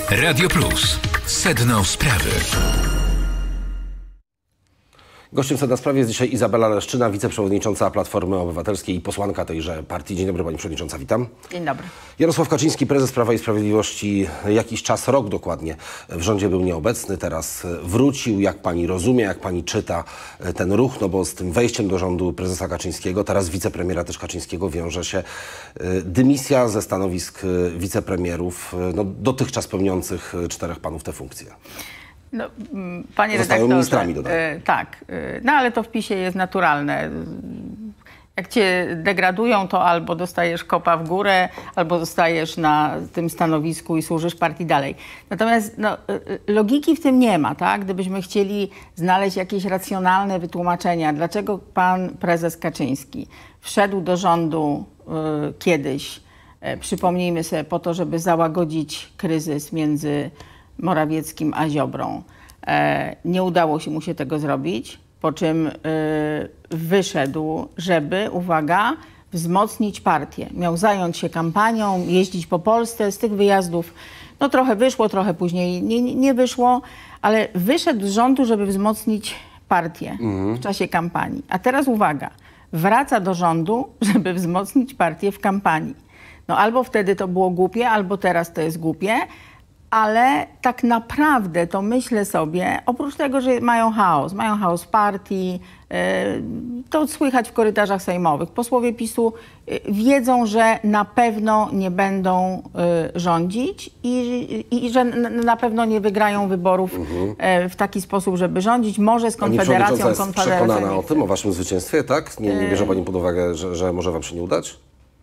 Radio Plus. Sedno sprawy. Gościem Sedna Sprawy jest dzisiaj Izabela Leszczyna, wiceprzewodnicząca Platformy Obywatelskiej i posłanka tejże partii. Dzień dobry, pani przewodnicząca, witam. Dzień dobry. Jarosław Kaczyński, prezes Prawa i Sprawiedliwości, jakiś czas, rok dokładnie, w rządzie był nieobecny, teraz wrócił. Jak pani rozumie, jak pani czyta ten ruch, no bo z tym wejściem do rządu prezesa Kaczyńskiego, teraz wicepremiera też Kaczyńskiego, wiąże się dymisja ze stanowisk wicepremierów, no, dotychczas pełniących 4 panów te funkcje. No, panie Zostają redaktorze, ministrami, dodaję. tak, no ale to w PiS-ie jest naturalne. Jak cię degradują, to albo dostajesz kopa w górę, albo zostajesz na tym stanowisku i służysz partii dalej. Natomiast no, logiki w tym nie ma, tak? Gdybyśmy chcieli znaleźć jakieś racjonalne wytłumaczenia, dlaczego pan prezes Kaczyński wszedł do rządu kiedyś, przypomnijmy sobie, po to, żeby załagodzić kryzys między Morawieckim a Ziobrą. Nie udało się mu się tego zrobić, po czym wyszedł, żeby, uwaga, wzmocnić partię. Miał zająć się kampanią, jeździć po Polsce. Z tych wyjazdów no trochę wyszło, trochę później nie wyszło, ale wyszedł z rządu, żeby wzmocnić partię w czasie kampanii. A teraz uwaga, wraca do rządu, żeby wzmocnić partię w kampanii. No albo wtedy to było głupie, albo teraz to jest głupie. Ale tak naprawdę to myślę sobie, oprócz tego, że mają chaos partii, to słychać w korytarzach sejmowych. Posłowie PiS-u wiedzą, że na pewno nie będą rządzić i że na pewno nie wygrają wyborów w taki sposób, żeby rządzić. Może z Konfederacją. Pani przewodnicząca jest przekonana o tym, o waszym zwycięstwie, tak? Nie bierze pani pod uwagę, że może wam się nie udać?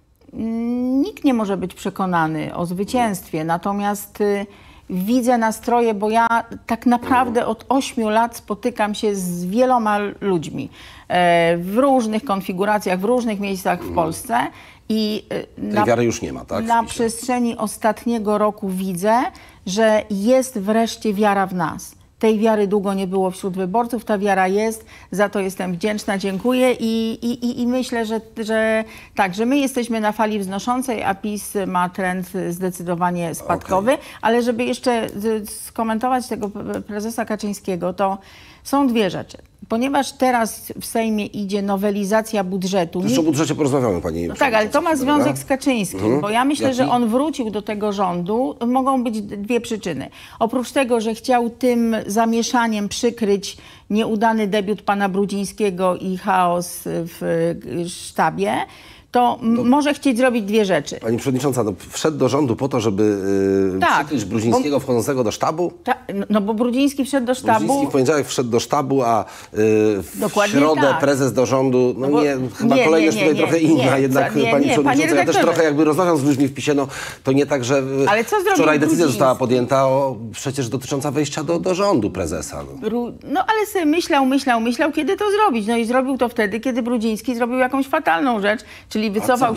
Nikt nie może być przekonany o zwycięstwie, natomiast widzę nastroje, bo ja tak naprawdę od 8 lat spotykam się z wieloma ludźmi w różnych konfiguracjach, w różnych miejscach w Polsce. I tej wiary już nie ma, tak? Na przestrzeni ostatniego roku widzę, że jest wreszcie wiara w nas. Tej wiary długo nie było wśród wyborców, ta wiara jest, za to jestem wdzięczna, dziękuję i myślę, że tak, że my jesteśmy na fali wznoszącej, a PiS ma trend zdecydowanie spadkowy, ale żeby jeszcze skomentować tego prezesa Kaczyńskiego, to są dwie rzeczy. Ponieważ teraz w Sejmie idzie nowelizacja budżetu. Już o budżecie porozmawiamy, pani. No tak, ale to ma związek z Kaczyńskim, bo ja myślę, że on wrócił do tego rządu. Mogą być dwie przyczyny. Oprócz tego, że chciał tym zamieszaniem przykryć nieudany debiut pana Brudzińskiego i chaos w sztabie, to może chcieć zrobić dwie rzeczy. Pani przewodnicząca, no, wszedł do rządu po to, żeby przykryć Brudzińskiego wchodzącego do sztabu? No bo Brudziński wszedł do sztabu. Brudziński w poniedziałek wszedł do sztabu, a w środę prezes do rządu, chyba kolejność tutaj trochę inna, jednak pani przewodnicząca, ja też trochę jakby rozmawiam z ludźmi w PiS-ie, no to nie tak, że wczoraj decyzja została podjęta przecież dotycząca wejścia do rządu prezesa. No ale sobie myślał, kiedy to zrobić. No i zrobił to wtedy, kiedy Brudziński zrobił jakąś fatalną rzecz, czyli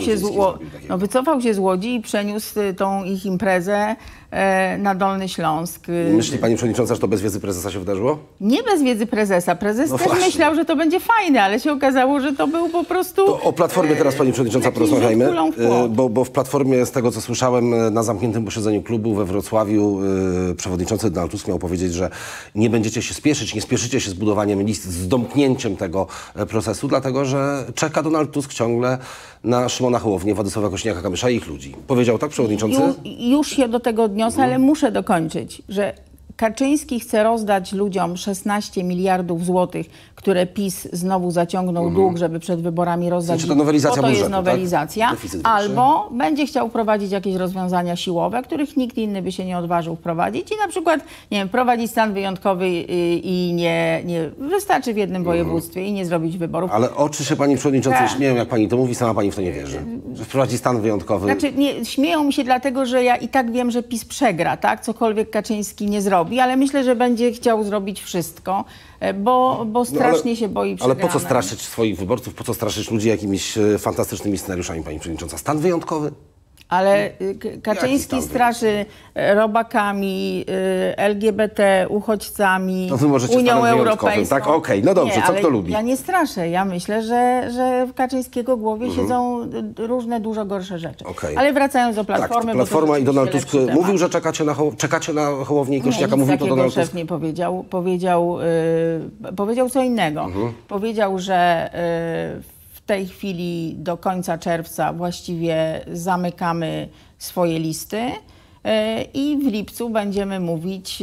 wycofał się z Łodzi i przeniósł tą ich imprezę na Dolny Śląsk. Myśli pani przewodnicząca, że to bez wiedzy prezesa się wydarzyło? Nie bez wiedzy prezesa. Prezes też myślał, że to będzie fajne, ale się okazało, że to był po prostu... To o Platformie teraz, pani przewodnicząca, porozmawiajmy. Bo w Platformie, z tego co słyszałem na zamkniętym posiedzeniu klubu we Wrocławiu, przewodniczący Donald Tusk miał powiedzieć, że nie będziecie się spieszyć, nie spieszycie się z budowaniem list, z domknięciem tego procesu, dlatego że czeka Donald Tusk ciągle na Szymona Hołownię, Władysława Kosiniaka-Kamysza i ich ludzi. Powiedział tak przewodniczący? Już się do tego odniosę, ale muszę dokończyć, że Kaczyński chce rozdać ludziom 16 miliardów złotych, które PiS znowu zaciągnął dług, żeby przed wyborami rozdać. To nowelizacja budżetu, jest nowelizacja. Tak? Albo będzie chciał wprowadzić jakieś rozwiązania siłowe, których nikt inny by się nie odważył wprowadzić. I na przykład, nie wiem, prowadzić stan wyjątkowy i nie wystarczy w jednym województwie i nie zrobić wyborów. Ale oczy się pani przewodniczącej śmieją, jak pani to mówi, sama pani w to nie wierzy. Że wprowadzi stan wyjątkowy. Znaczy, śmieją mi się dlatego, że ja i tak wiem, że PiS przegra, tak? Cokolwiek Kaczyński nie zrobi, ale myślę, że będzie chciał zrobić wszystko, bo strasznie się boi przegranej. Ale po co straszyć swoich wyborców, po co straszyć ludzi jakimiś fantastycznymi scenariuszami, pani przewodnicząca? Stan wyjątkowy? Ale Kaczyński straszy robakami, LGBT, uchodźcami, To wy możecie Unią stanem wyjątkowym, Europejską. tak? Okej, no dobrze, Nie, co ale kto lubi? Ja nie straszę. Ja myślę, że w Kaczyńskiego głowie siedzą różne, dużo gorsze rzeczy. Okej. Ale wracając do Platformy... Tak, Platforma i Donald Tusk lepszy temat. mówił, że czekacie na Hołownię i Kośniaka. Nie, nic Mówił to takiego Donald szef Tusk. nie powiedział. Powiedział co innego. Powiedział, że w tej chwili do końca czerwca właściwie zamykamy swoje listy i w lipcu będziemy mówić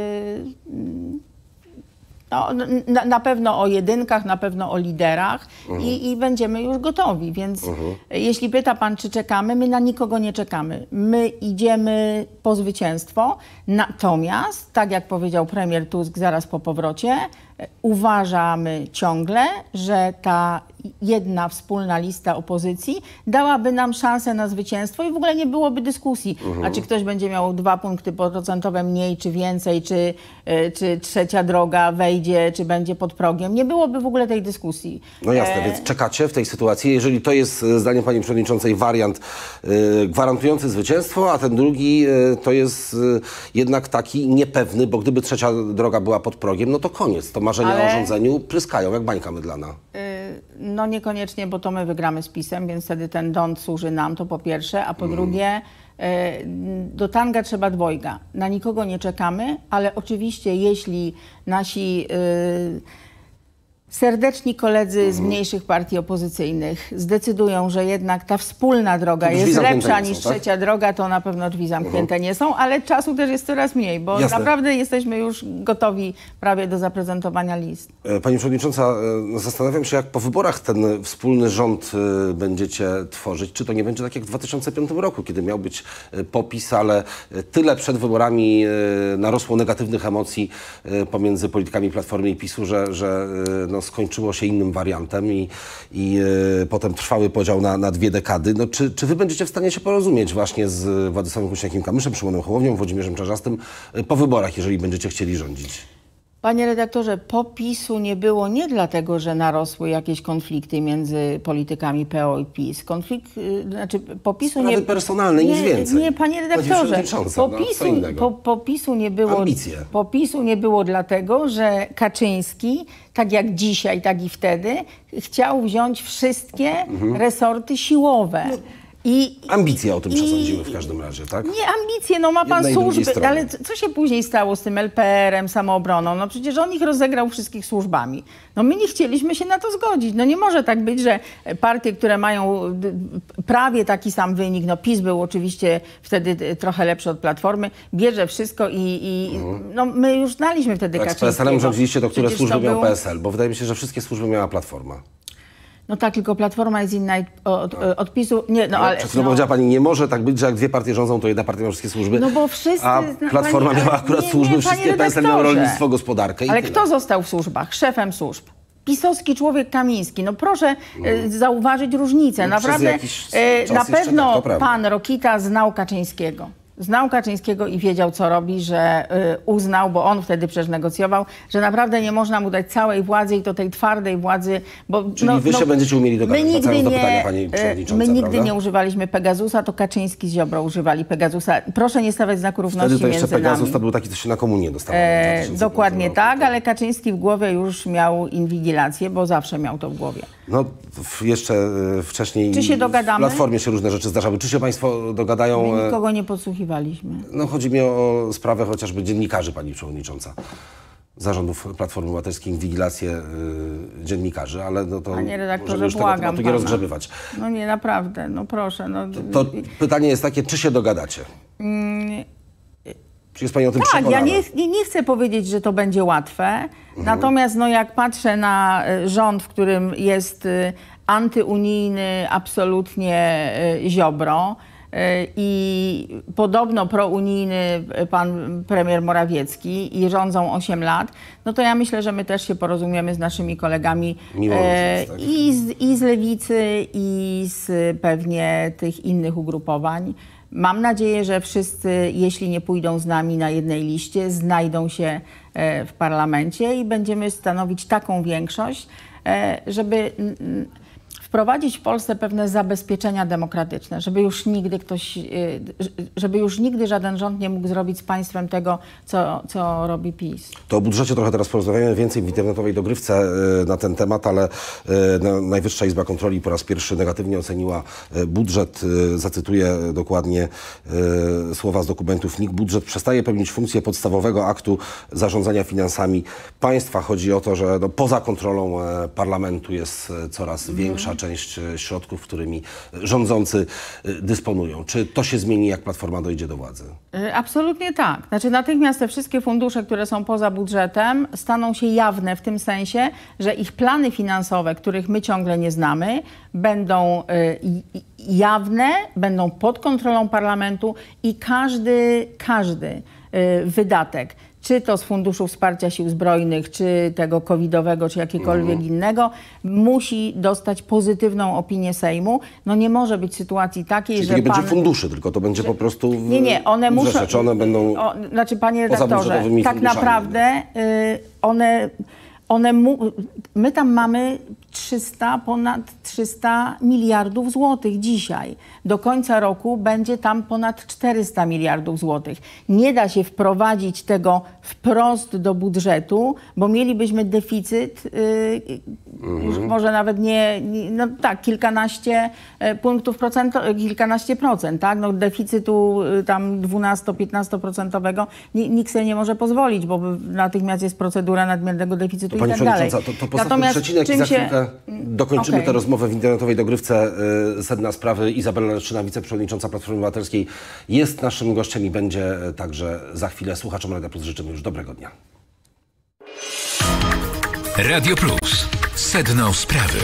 no, na pewno o jedynkach, na pewno o liderach i będziemy już gotowi. Więc jeśli pyta pan, czy czekamy, my na nikogo nie czekamy. My idziemy po zwycięstwo. Natomiast, tak jak powiedział premier Tusk zaraz po powrocie, uważamy ciągle, że ta jedna wspólna lista opozycji dałaby nam szansę na zwycięstwo i w ogóle nie byłoby dyskusji. A czy ktoś będzie miał 2 punkty procentowe mniej, czy więcej, czy trzecia droga wejdzie, czy będzie pod progiem. Nie byłoby w ogóle tej dyskusji. No jasne, więc czekacie w tej sytuacji. Jeżeli to jest, zdaniem pani przewodniczącej, wariant gwarantujący zwycięstwo, a ten drugi to jest jednak taki niepewny, bo gdyby trzecia droga była pod progiem, no to koniec. To marzenia o rządzeniu pryskają jak bańka mydlana. No niekoniecznie, bo to my wygramy z PiS-em, więc wtedy ten dąd służy nam, to po pierwsze, a po drugie do tanga trzeba dwojga. Na nikogo nie czekamy, ale oczywiście jeśli nasi serdeczni koledzy z mniejszych partii opozycyjnych zdecydują, że jednak ta wspólna droga jest lepsza niż trzecia droga, to na pewno drzwi zamknięte nie są, ale czasu też jest coraz mniej, bo naprawdę jesteśmy już gotowi prawie do zaprezentowania list. Pani przewodnicząca, zastanawiam się, jak po wyborach ten wspólny rząd będziecie tworzyć. Czy to nie będzie tak jak w 2005 roku, kiedy miał być popis, ale tyle przed wyborami narosło negatywnych emocji pomiędzy politykami Platformy i PiS-u, że no, skończyło się innym wariantem i potem trwały podział na 2 dekady. No, czy wy będziecie w stanie się porozumieć właśnie z Władysławem Kosiniakiem-Kamyszem, Szymonem Hołownią, Włodzimierzem Czarzastym po wyborach, jeżeli będziecie chcieli rządzić? Panie redaktorze, popisu nie było nie dlatego, że narosły jakieś konflikty między politykami PO i PiS. Popisu sprawy nie... personalne, nic więcej. Nie, panie redaktorze, popisu nie było dlatego, że Kaczyński, tak jak dzisiaj, tak i wtedy, chciał wziąć wszystkie resorty siłowe. Ambicje o tym przesądziły w każdym razie, tak? Nie ambicje, no ma pan służby, ale co się później stało z tym LPR-em, Samoobroną? No przecież on ich rozegrał wszystkich służbami. No my nie chcieliśmy się na to zgodzić. No nie może tak być, że partie, które mają prawie taki sam wynik, no PiS był oczywiście wtedy trochę lepszy od Platformy, bierze wszystko no my już znaliśmy wtedy Kaczyńskiego. Jak z PSL-em rządziliście, to które służby miał PSL? Bo wydaje mi się, że wszystkie służby miała Platforma. No tak, tylko Platforma jest inna od PiS-u. Nie, no ale... Przed chwilą powiedziała pani, nie może tak być, że jak 2 partie rządzą, to jedna partia ma wszystkie służby. No bo wszyscy... A Platforma miała akurat służby, wszystkie, PSL miał rolnictwo, gospodarkę i ale tyle. Kto został w służbach? Szefem służb. PiS-owski człowiek Kamiński. No proszę zauważyć różnicę. Naprawdę, na pewno pan Rokita znał Kaczyńskiego. Znał Kaczyńskiego i wiedział, co robi, że uznał, bo on wtedy przecież negocjował, że naprawdę nie można mu dać całej władzy i to tej twardej władzy. Czyli wy się będziecie umieli dogadać, wracając do pytania, pani przewodnicząca, my nigdy nie używaliśmy Pegasusa, to Kaczyński z Ziobro używali Pegasusa. Proszę nie stawiać znaku równości między nami. Wtedy to jeszcze Pegasus to był taki, co się na komunię dostawał. Dokładnie tak, ale Kaczyński w głowie już miał inwigilację, bo zawsze miał to w głowie. No jeszcze wcześniej czy się dogadamy? W Platformie się różne rzeczy zdarzały. Czy się państwo dogadają? My nikogo nie podsłuchiwaliśmy. No chodzi mi o sprawę chociażby dziennikarzy, pani przewodnicząca. Zarządów Platformy Obywatelskiej, inwigilację dziennikarzy, ale no to panie redaktorze, możemy już tego tematu nie rozgrzebywać. No nie, naprawdę, no proszę. No. To pytanie jest takie, czy się dogadacie? Czy jest pani o tym przekonana? Ja nie chcę powiedzieć, że to będzie łatwe, natomiast no, jak patrzę na rząd, w którym jest antyunijny absolutnie Ziobro, i podobno prounijny pan premier Morawiecki i rządzą 8 lat, no to ja myślę, że my też się porozumiemy z naszymi kolegami tak. i z Lewicy, i z pewnie tych innych ugrupowań. Mam nadzieję, że wszyscy, jeśli nie pójdą z nami na jednej liście, znajdą się w parlamencie i będziemy stanowić taką większość, żeby wprowadzić w Polsce pewne zabezpieczenia demokratyczne, żeby już nigdy żaden rząd nie mógł zrobić z państwem tego, co robi PiS. To o budżecie trochę teraz porozmawiamy, więcej w internetowej dogrywce na ten temat, ale Najwyższa Izba Kontroli po raz pierwszy negatywnie oceniła budżet. Zacytuję dokładnie słowa z dokumentów NIK. Budżet przestaje pełnić funkcję podstawowego aktu zarządzania finansami państwa. Chodzi o to, że poza kontrolą parlamentu jest coraz większa część środków, którymi rządzący dysponują. Czy to się zmieni, jak Platforma dojdzie do władzy? Absolutnie tak. Znaczy natychmiast te wszystkie fundusze, które są poza budżetem, staną się jawne w tym sensie, że ich plany finansowe, których my ciągle nie znamy, będą jawne, będą pod kontrolą parlamentu i każdy wydatek, czy to z Funduszu Wsparcia Sił Zbrojnych, czy tego covidowego, czy jakiegokolwiek innego, musi dostać pozytywną opinię Sejmu. No nie może być sytuacji takiej, czyli że nie będzie funduszy, tylko to będzie po prostu Nie, one muszą... Czy one będą znaczy, panie redaktorze, tak naprawdę my tam mamy ponad 300 miliardów złotych dzisiaj. Do końca roku będzie tam ponad 400 miliardów złotych. Nie da się wprowadzić tego wprost do budżetu, bo mielibyśmy deficyt, może nawet no tak, kilkanaście punktów kilkanaście procent, tak? No deficytu tam 12-15% nikt sobie nie może pozwolić, bo natychmiast jest procedura nadmiernego deficytu i tak dalej. To postawmy przecinek i za chwilkę dokończymy tę rozmowę w internetowej dogrywce. Sedna sprawy. Izabela Leszczyna, wiceprzewodnicząca Platformy Obywatelskiej, jest naszym gościem i będzie także za chwilę. Słuchaczom Radia Plus życzymy już dobrego dnia. Radio Plus. Sedno sprawy.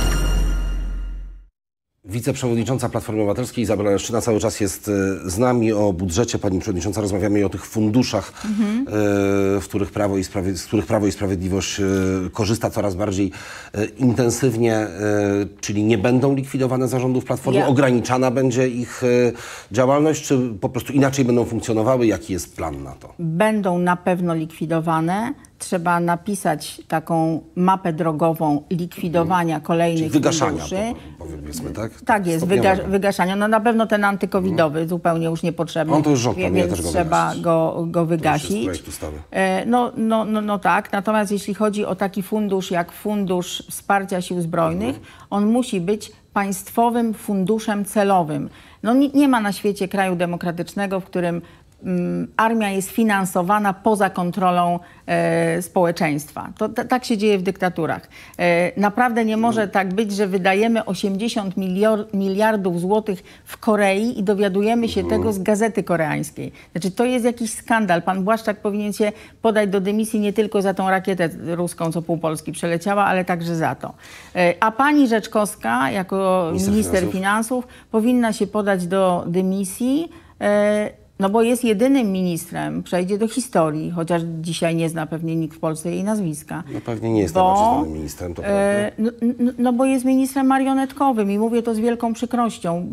Wiceprzewodnicząca Platformy Obywatelskiej Izabela Leszczyna cały czas jest z nami. O budżecie, pani przewodnicząca, rozmawiamy i o tych funduszach, z których Prawo i Sprawiedliwość korzysta coraz bardziej intensywnie, czyli nie będą likwidowane zarządów Platformy, ograniczana będzie ich działalność, czy po prostu inaczej będą funkcjonowały? Jaki jest plan na to? Będą na pewno likwidowane. Trzeba napisać taką mapę drogową likwidowania kolejnych funduszy. Powiedzmy, tak? Tak jest, wygaszania. No na pewno ten antykowidowy, zupełnie już niepotrzebny, on to już rząd więc trzeba go wygasić. No tak, natomiast jeśli chodzi o taki fundusz jak Fundusz Wsparcia Sił Zbrojnych, on musi być państwowym funduszem celowym. No nie ma na świecie kraju demokratycznego, w którym armia jest finansowana poza kontrolą społeczeństwa. Tak się dzieje w dyktaturach. Naprawdę nie może tak być, że wydajemy 80 miliardów złotych w Korei i dowiadujemy się tego z gazety koreańskiej. Znaczy, to jest jakiś skandal. Pan Błaszczak powinien się podać do dymisji nie tylko za tą rakietę ruską, co pół Polski przeleciała, ale także za to. A pani Rzeczkowska, jako minister finansów, powinna się podać do dymisji, no bo jest jedynym ministrem, przejdzie do historii, chociaż dzisiaj nie zna pewnie nikt w Polsce jej nazwiska. No pewnie nie jest najbardziej znanym ministrem, to prawda. No bo jest ministrem marionetkowym i mówię to z wielką przykrością.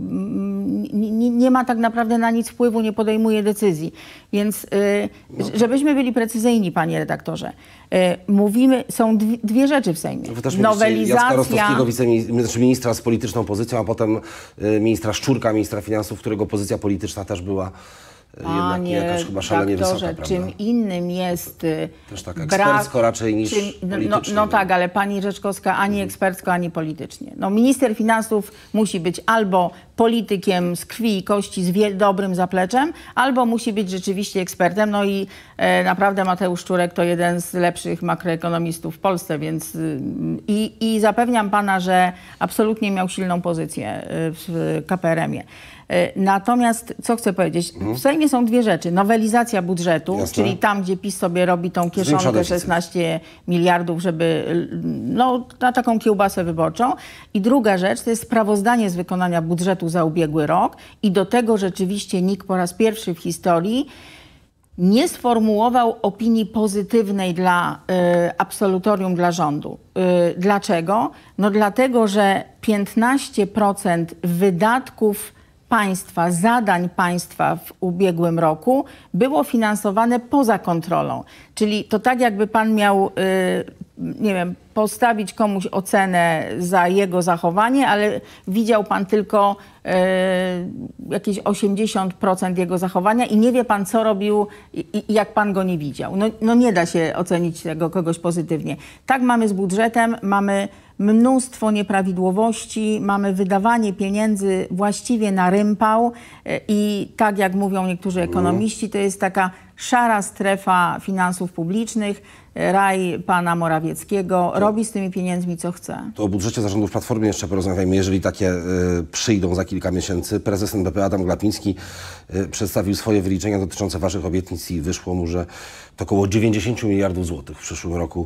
Nie ma tak naprawdę na nic wpływu, nie podejmuje decyzji. Więc żebyśmy byli precyzyjni, panie redaktorze, mówimy, są dwie rzeczy w Sejmie. Wy też Jacka Rostowskiego, ministra z polityczną pozycją, a potem ministra Szczurka, ministra finansów, którego pozycja polityczna też była jednak jakaś chyba szalenie wysoka, prawda? Czym innym jest też tak ekspercko raczej niż politycznie. No tak, ale pani Rzeczkowska ani ekspercko, ani politycznie. No, minister finansów musi być albo politykiem z krwi i kości, z dobrym zapleczem, albo musi być rzeczywiście ekspertem. No i naprawdę Mateusz Szczurek to jeden z lepszych makroekonomistów w Polsce, więc i zapewniam pana, że absolutnie miał silną pozycję w KPRM-ie. Natomiast, co chcę powiedzieć, w Sejmie są dwie rzeczy. Nowelizacja budżetu, czyli tam, gdzie PiS sobie robi tą kieszonkę 16 miliardów, żeby, no, na taką kiełbasę wyborczą. I druga rzecz, to jest sprawozdanie z wykonania budżetu za ubiegły rok i do tego rzeczywiście NIK po raz pierwszy w historii nie sformułował opinii pozytywnej dla absolutorium dla rządu. Dlaczego? No dlatego, że 15% wydatków państwa, zadań państwa w ubiegłym roku było finansowane poza kontrolą. Czyli to tak, jakby pan miał, nie wiem, postawić komuś ocenę za jego zachowanie, ale widział pan tylko jakieś 80% jego zachowania i nie wie pan, co robił i jak pan go nie widział. No nie da się ocenić tego kogoś pozytywnie. Tak mamy z budżetem, mamy mnóstwo nieprawidłowości, mamy wydawanie pieniędzy właściwie na rympał i tak jak mówią niektórzy ekonomiści, to jest taka szara strefa finansów publicznych, raj pana Morawieckiego, robi z tymi pieniędzmi co chce. To o budżecie zarządów Platformy jeszcze porozmawiajmy, jeżeli takie przyjdą za kilka miesięcy. Prezes NBP Adam Glapiński przedstawił swoje wyliczenia dotyczące waszych obietnic i wyszło mu, że to około 90 miliardów złotych w przyszłym roku,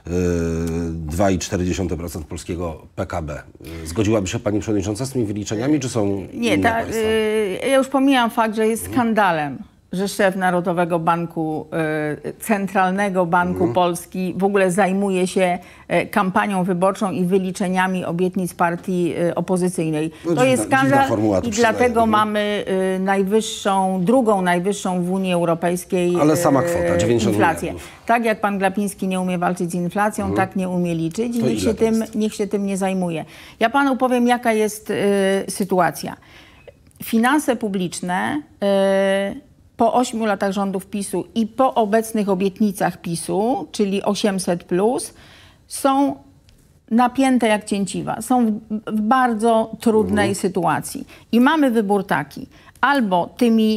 2,4% polskiego PKB. Zgodziłaby się pani przewodnicząca z tymi wyliczeniami, czy są inne państwa? Ja już pomijam fakt, że jest skandalem, że szef Narodowego Banku, Centralnego Banku Polski w ogóle zajmuje się kampanią wyborczą i wyliczeniami obietnic partii opozycyjnej. To jest skandal i dlatego mamy drugą najwyższą w Unii Europejskiej ale sama kwota, 90 inflację. miliardów. Tak jak pan Glapiński nie umie walczyć z inflacją, tak nie umie liczyć i niech się tym nie zajmuje. Ja panu powiem, jaka jest sytuacja. Finanse publiczne po 8 latach rządów PiS-u i po obecnych obietnicach PiS-u, czyli 800+, są napięte jak cięciwa. Są w bardzo trudnej sytuacji. I mamy wybór taki. Albo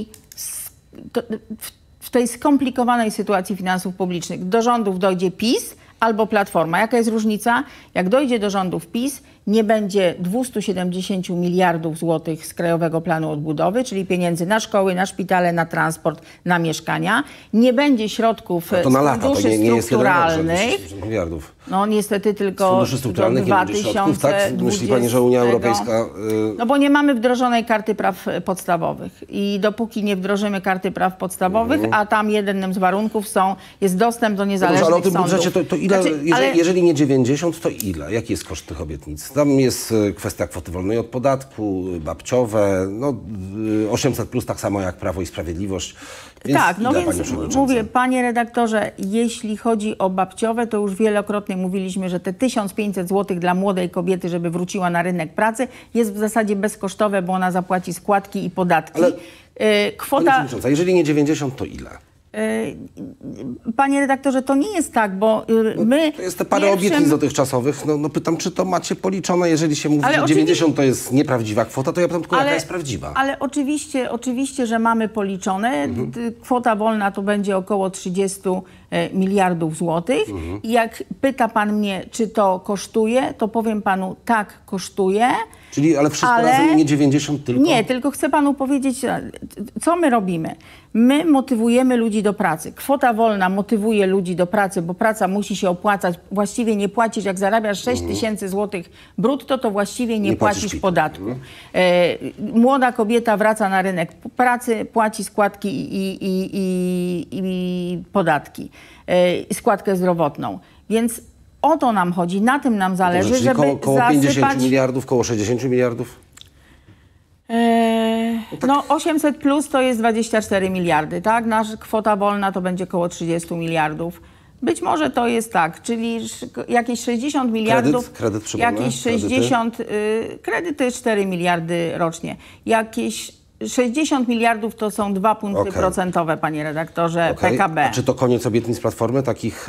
w tej skomplikowanej sytuacji finansów publicznych do rządów dojdzie PiS albo Platforma. Jaka jest różnica? Jak dojdzie do rządów PiS, nie będzie 270 miliardów złotych z Krajowego Planu Odbudowy, czyli pieniędzy na szkoły, na szpitale, na transport, na mieszkania. Nie będzie środków to na lata, funduszy to nie strukturalnych. jest miliardów. No niestety tylko Funduszy strukturalnych do nie będzie środków, tak? 2020. Myśli pani, że Unia Europejska... No bo nie mamy wdrożonej karty praw podstawowych i dopóki nie wdrożymy karty praw podstawowych, a tam jednym z warunków jest dostęp do niezależnych ale o tym sądów. budżecie to ile, Znaczy, jeżeli nie 90, to ile? Jaki jest koszt tych obietnic? Tam jest kwestia kwoty wolnej od podatku, babciowe, 800+, tak samo jak Prawo i Sprawiedliwość. Więc tak, no ile, więc mówię, panie redaktorze, jeśli chodzi o babciowe, to już wielokrotnie mówiliśmy, że te 1500 zł dla młodej kobiety, żeby wróciła na rynek pracy, jest w zasadzie bezkosztowe, bo ona zapłaci składki i podatki. Ale, kwota... jeżeli nie 90, to ile? Panie redaktorze, to nie jest tak, bo my... To jest te parę obietnic dotychczasowych. Pytam, czy to macie policzone? Jeżeli się mówi, że 90 to jest nieprawdziwa kwota, to ja pytam tylko, jaka jest prawdziwa? Ale oczywiście, że mamy policzone. Kwota wolna to będzie około 30 miliardów złotych. I jak pyta pan mnie, czy to kosztuje, to powiem panu, tak, kosztuje. Czyli, ale wszystko razem nie 90 tylko? Nie, tylko chcę panu powiedzieć, co my robimy. My motywujemy ludzi do pracy. Kwota wolna motywuje ludzi do pracy, bo praca musi się opłacać. Właściwie nie płacisz, jak zarabiasz 6 tysięcy złotych brutto, to właściwie nie płacisz podatku. Młoda kobieta wraca na rynek pracy, płaci składki i podatki, składkę zdrowotną. Więc o to nam chodzi, na tym nam zależy, czyli żeby koło 50 miliardów, koło 60 miliardów? 800+ to jest 24 miliardy, tak? Nasza kwota wolna to będzie koło 30 miliardów. Być może to jest tak, czyli jakieś 60 miliardów... Kredyt przypomnę? Jakieś 60... Kredyt to jest 4 miliardy rocznie. Jakieś 60 miliardów to są 2 punkty procentowe, panie redaktorze, PKB. A czy to koniec obietnic Platformy, takich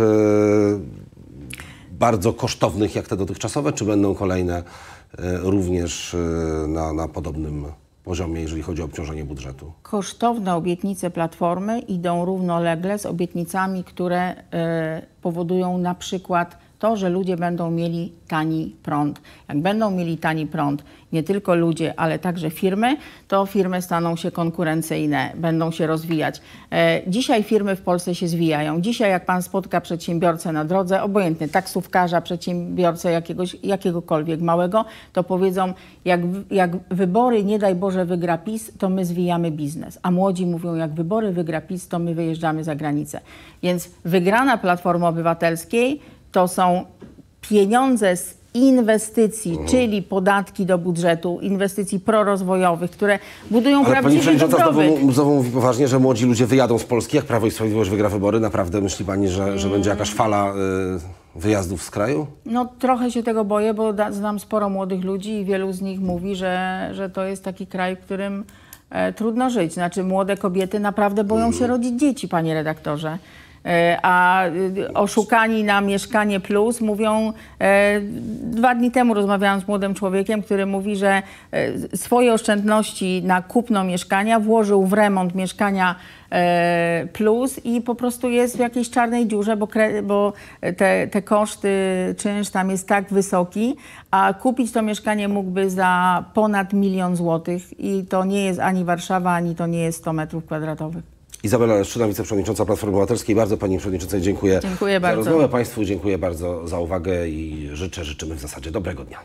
bardzo kosztownych jak te dotychczasowe, czy będą kolejne również na podobnym poziomie, jeżeli chodzi o obciążenie budżetu? Kosztowne obietnice Platformy idą równolegle z obietnicami, które powodują na przykład to, że ludzie będą mieli tani prąd. Jak będą mieli tani prąd, nie tylko ludzie, ale także firmy, to firmy staną się konkurencyjne, będą się rozwijać. Dzisiaj firmy w Polsce się zwijają. Dzisiaj jak pan spotka przedsiębiorcę na drodze, obojętnie taksówkarza, przedsiębiorcę jakiegokolwiek małego, to powiedzą, jak wybory, nie daj Boże, wygra PiS, to my zwijamy biznes. A młodzi mówią, jak wybory wygra PiS, to my wyjeżdżamy za granicę. Więc wygrana Platformy Obywatelskiej to są pieniądze z inwestycji, czyli podatki do budżetu, inwestycji prorozwojowych, które budują prawdziwy dobrobyt. Znowu mówi poważnie, że młodzi ludzie wyjadą z Polski, jak Prawo i Sprawiedliwość wygra wybory. Naprawdę myśli pani, że będzie jakaś fala wyjazdów z kraju? No trochę się tego boję, bo znam sporo młodych ludzi i wielu z nich mówi, że to jest taki kraj, w którym trudno żyć. Znaczy młode kobiety naprawdę boją się rodzić dzieci, panie redaktorze. A oszukani na Mieszkanie Plus mówią, 2 dni temu rozmawiałam z młodym człowiekiem, który mówi, że swoje oszczędności na kupno mieszkania włożył w remont Mieszkania Plus i po prostu jest w jakiejś czarnej dziurze, bo te koszty, czynsz tam jest tak wysoki, a kupić to mieszkanie mógłby za ponad 1 000 000 złotych i to nie jest ani Warszawa, ani to nie jest 100 metrów kwadratowych. Izabela Leszczyna, wiceprzewodnicząca Platformy Obywatelskiej. Bardzo pani przewodniczącej dziękuję, Dziękuję za bardzo. rozmowę. Państwu dziękuję bardzo za uwagę i życzymy w zasadzie dobrego dnia.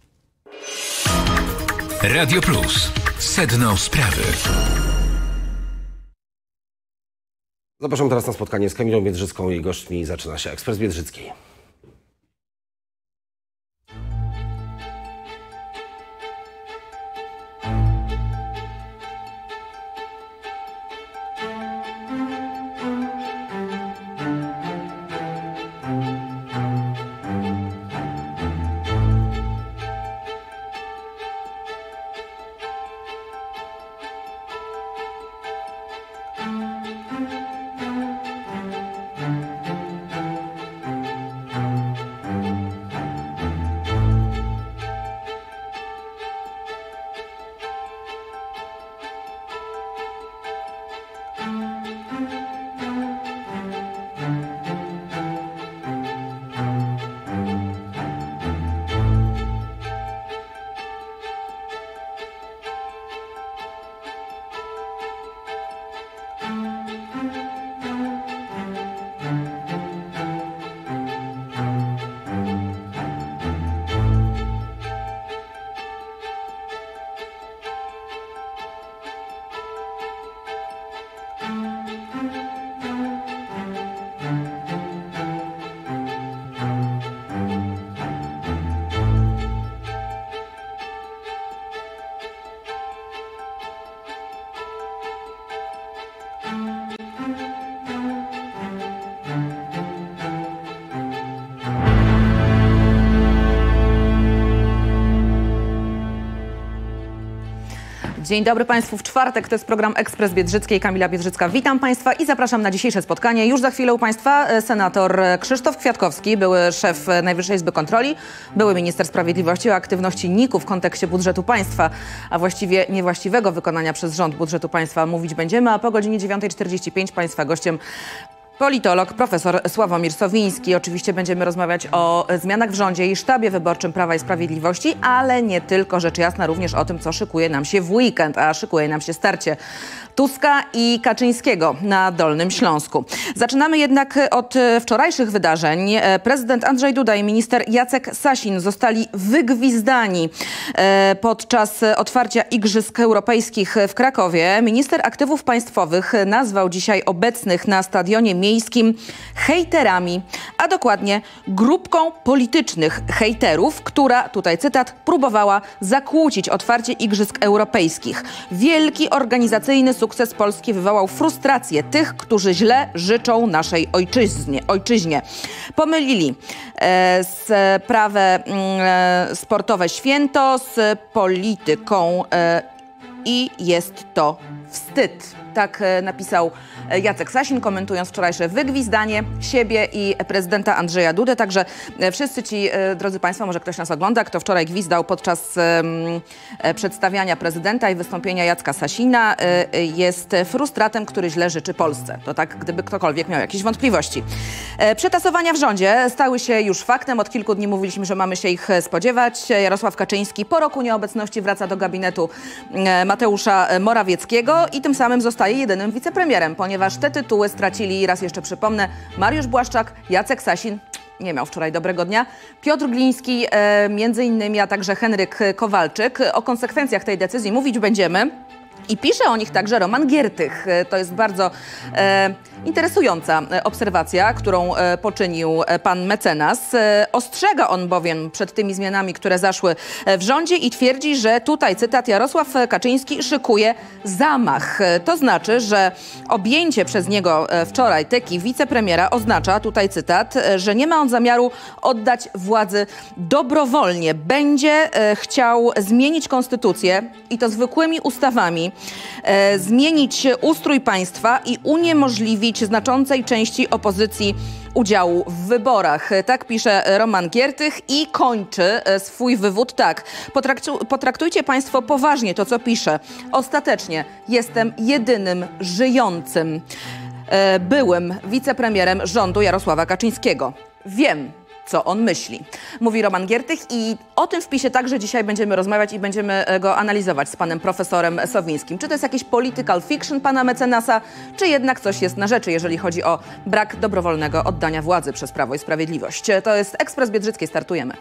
Radio Plus. Sedno sprawy. Zapraszam teraz na spotkanie z Kamilą Biedrzycką. Jej gośćmi zaczyna się Ekspres Biedrzyckiej. Dzień dobry Państwu. W czwartek to jest program Ekspres Biedrzyckiej. Kamila Biedrzycka. Witam Państwa i zapraszam na dzisiejsze spotkanie. Już za chwilę u Państwa senator Krzysztof Kwiatkowski, były szef Najwyższej Izby Kontroli, były minister sprawiedliwości, o aktywności NIK-u w kontekście budżetu państwa, a właściwie niewłaściwego wykonania przez rząd budżetu państwa mówić będziemy, a po godzinie 9:45 Państwa gościem politolog, profesor Sławomir Sowiński. Oczywiście będziemy rozmawiać o zmianach w rządzie i sztabie wyborczym Prawa i Sprawiedliwości, ale nie tylko, rzecz jasna, również o tym, co szykuje nam się w weekend, a szykuje nam się starcie Tuska i Kaczyńskiego na Dolnym Śląsku. Zaczynamy jednak od wczorajszych wydarzeń. Prezydent Andrzej Duda i minister Jacek Sasin zostali wygwizdani podczas otwarcia Igrzysk Europejskich w Krakowie. Minister Aktywów Państwowych nazwał dzisiaj obecnych na stadionie miejskim hejterami, a dokładnie grupką politycznych hejterów, która, tutaj cytat, próbowała zakłócić otwarcie Igrzysk Europejskich. Wielki organizacyjny sukces Polski wywołał frustrację tych, którzy źle życzą naszej ojczyźnie. Pomylili sprawę sportowe święto z polityką i jest to wstyd. Tak napisał Jacek Sasin, komentując wczorajsze wygwizdanie siebie i prezydenta Andrzeja Dudy. Także wszyscy ci, drodzy Państwo, może ktoś nas ogląda, kto wczoraj gwizdał podczas przedstawiania prezydenta i wystąpienia Jacka Sasina, jest frustratem, który źle życzy Polsce. To tak, gdyby ktokolwiek miał jakieś wątpliwości. Przetasowania w rządzie stały się już faktem. Od kilku dni mówiliśmy, że mamy się ich spodziewać. Jarosław Kaczyński po roku nieobecności wraca do gabinetu Mateusza Morawieckiego i tym samym zostaje jedynym wicepremierem, ponieważ te tytuły stracili, raz jeszcze przypomnę, Mariusz Błaszczak, Jacek Sasin, nie miał wczoraj dobrego dnia, Piotr Gliński, między innymi, a także Henryk Kowalczyk. O konsekwencjach tej decyzji mówić będziemy. I pisze o nich także Roman Giertych. To jest bardzo interesująca obserwacja, którą poczynił pan mecenas. Ostrzega on bowiem przed tymi zmianami, które zaszły w rządzie i twierdzi, że tutaj, cytat, Jarosław Kaczyński szykuje zamach. To znaczy, że objęcie przez niego wczoraj teki wicepremiera oznacza, tutaj cytat, że nie ma on zamiaru oddać władzy dobrowolnie. Będzie chciał zmienić konstytucję i to zwykłymi ustawami, zmienić ustrój państwa i uniemożliwić znaczącej części opozycji udziału w wyborach. Tak pisze Roman Giertych i kończy swój wywód tak. Potraktujcie państwo poważnie to, co pisze. Ostatecznie jestem jedynym żyjącym byłym wicepremierem rządu Jarosława Kaczyńskiego. Wiem, co on myśli. Mówi Roman Giertych i o tym wpisie także dzisiaj będziemy rozmawiać i będziemy go analizować z panem profesorem Sowińskim. Czy to jest jakiś political fiction pana mecenasa, czy jednak coś jest na rzeczy, jeżeli chodzi o brak dobrowolnego oddania władzy przez Prawo i Sprawiedliwość. To jest Ekspres Biedrzyckiej, startujemy.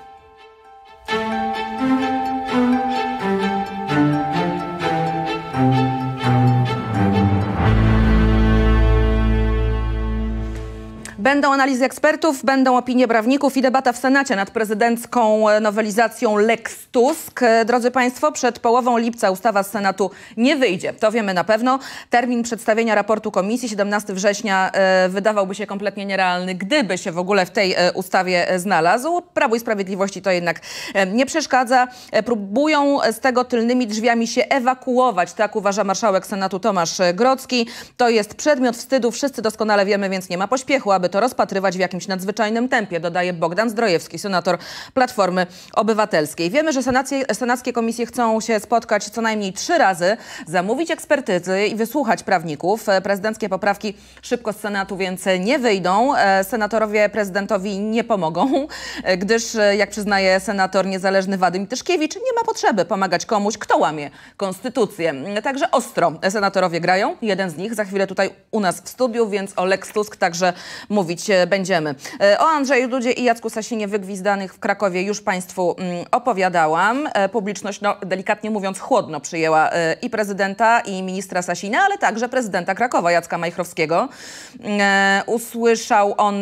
Będą analizy ekspertów, będą opinie prawników i debata w Senacie nad prezydencką nowelizacją Lex Tusk. Drodzy Państwo, przed połową lipca ustawa z Senatu nie wyjdzie. To wiemy na pewno. Termin przedstawienia raportu komisji 17 września wydawałby się kompletnie nierealny, gdyby się w ogóle w tej ustawie znalazł. Prawu i Sprawiedliwości to jednak nie przeszkadza. Próbują z tego tylnymi drzwiami się ewakuować. Tak uważa marszałek Senatu Tomasz Grodzki. To jest przedmiot wstydu. Wszyscy doskonale wiemy, więc nie ma pośpiechu, aby to rozpatrywać w jakimś nadzwyczajnym tempie, dodaje Bogdan Zdrojewski, senator Platformy Obywatelskiej. Wiemy, że senackie komisje chcą się spotkać co najmniej 3 razy, zamówić ekspertyzy i wysłuchać prawników. Prezydenckie poprawki szybko z Senatu więc nie wyjdą. Senatorowie prezydentowi nie pomogą, gdyż, jak przyznaje senator niezależny Wadym Tyszkiewicz, nie ma potrzeby pomagać komuś, kto łamie konstytucję. Także ostro senatorowie grają. Jeden z nich za chwilę tutaj u nas w studiu, więc o Lex Tusk także mówić będziemy. O Andrzeju Dudzie i Jacku Sasinie wygwizdanych w Krakowie już Państwu opowiadałam. Publiczność, no, delikatnie mówiąc, chłodno przyjęła i prezydenta, i ministra Sasina, ale także prezydenta Krakowa, Jacka Majchrowskiego. Usłyszał on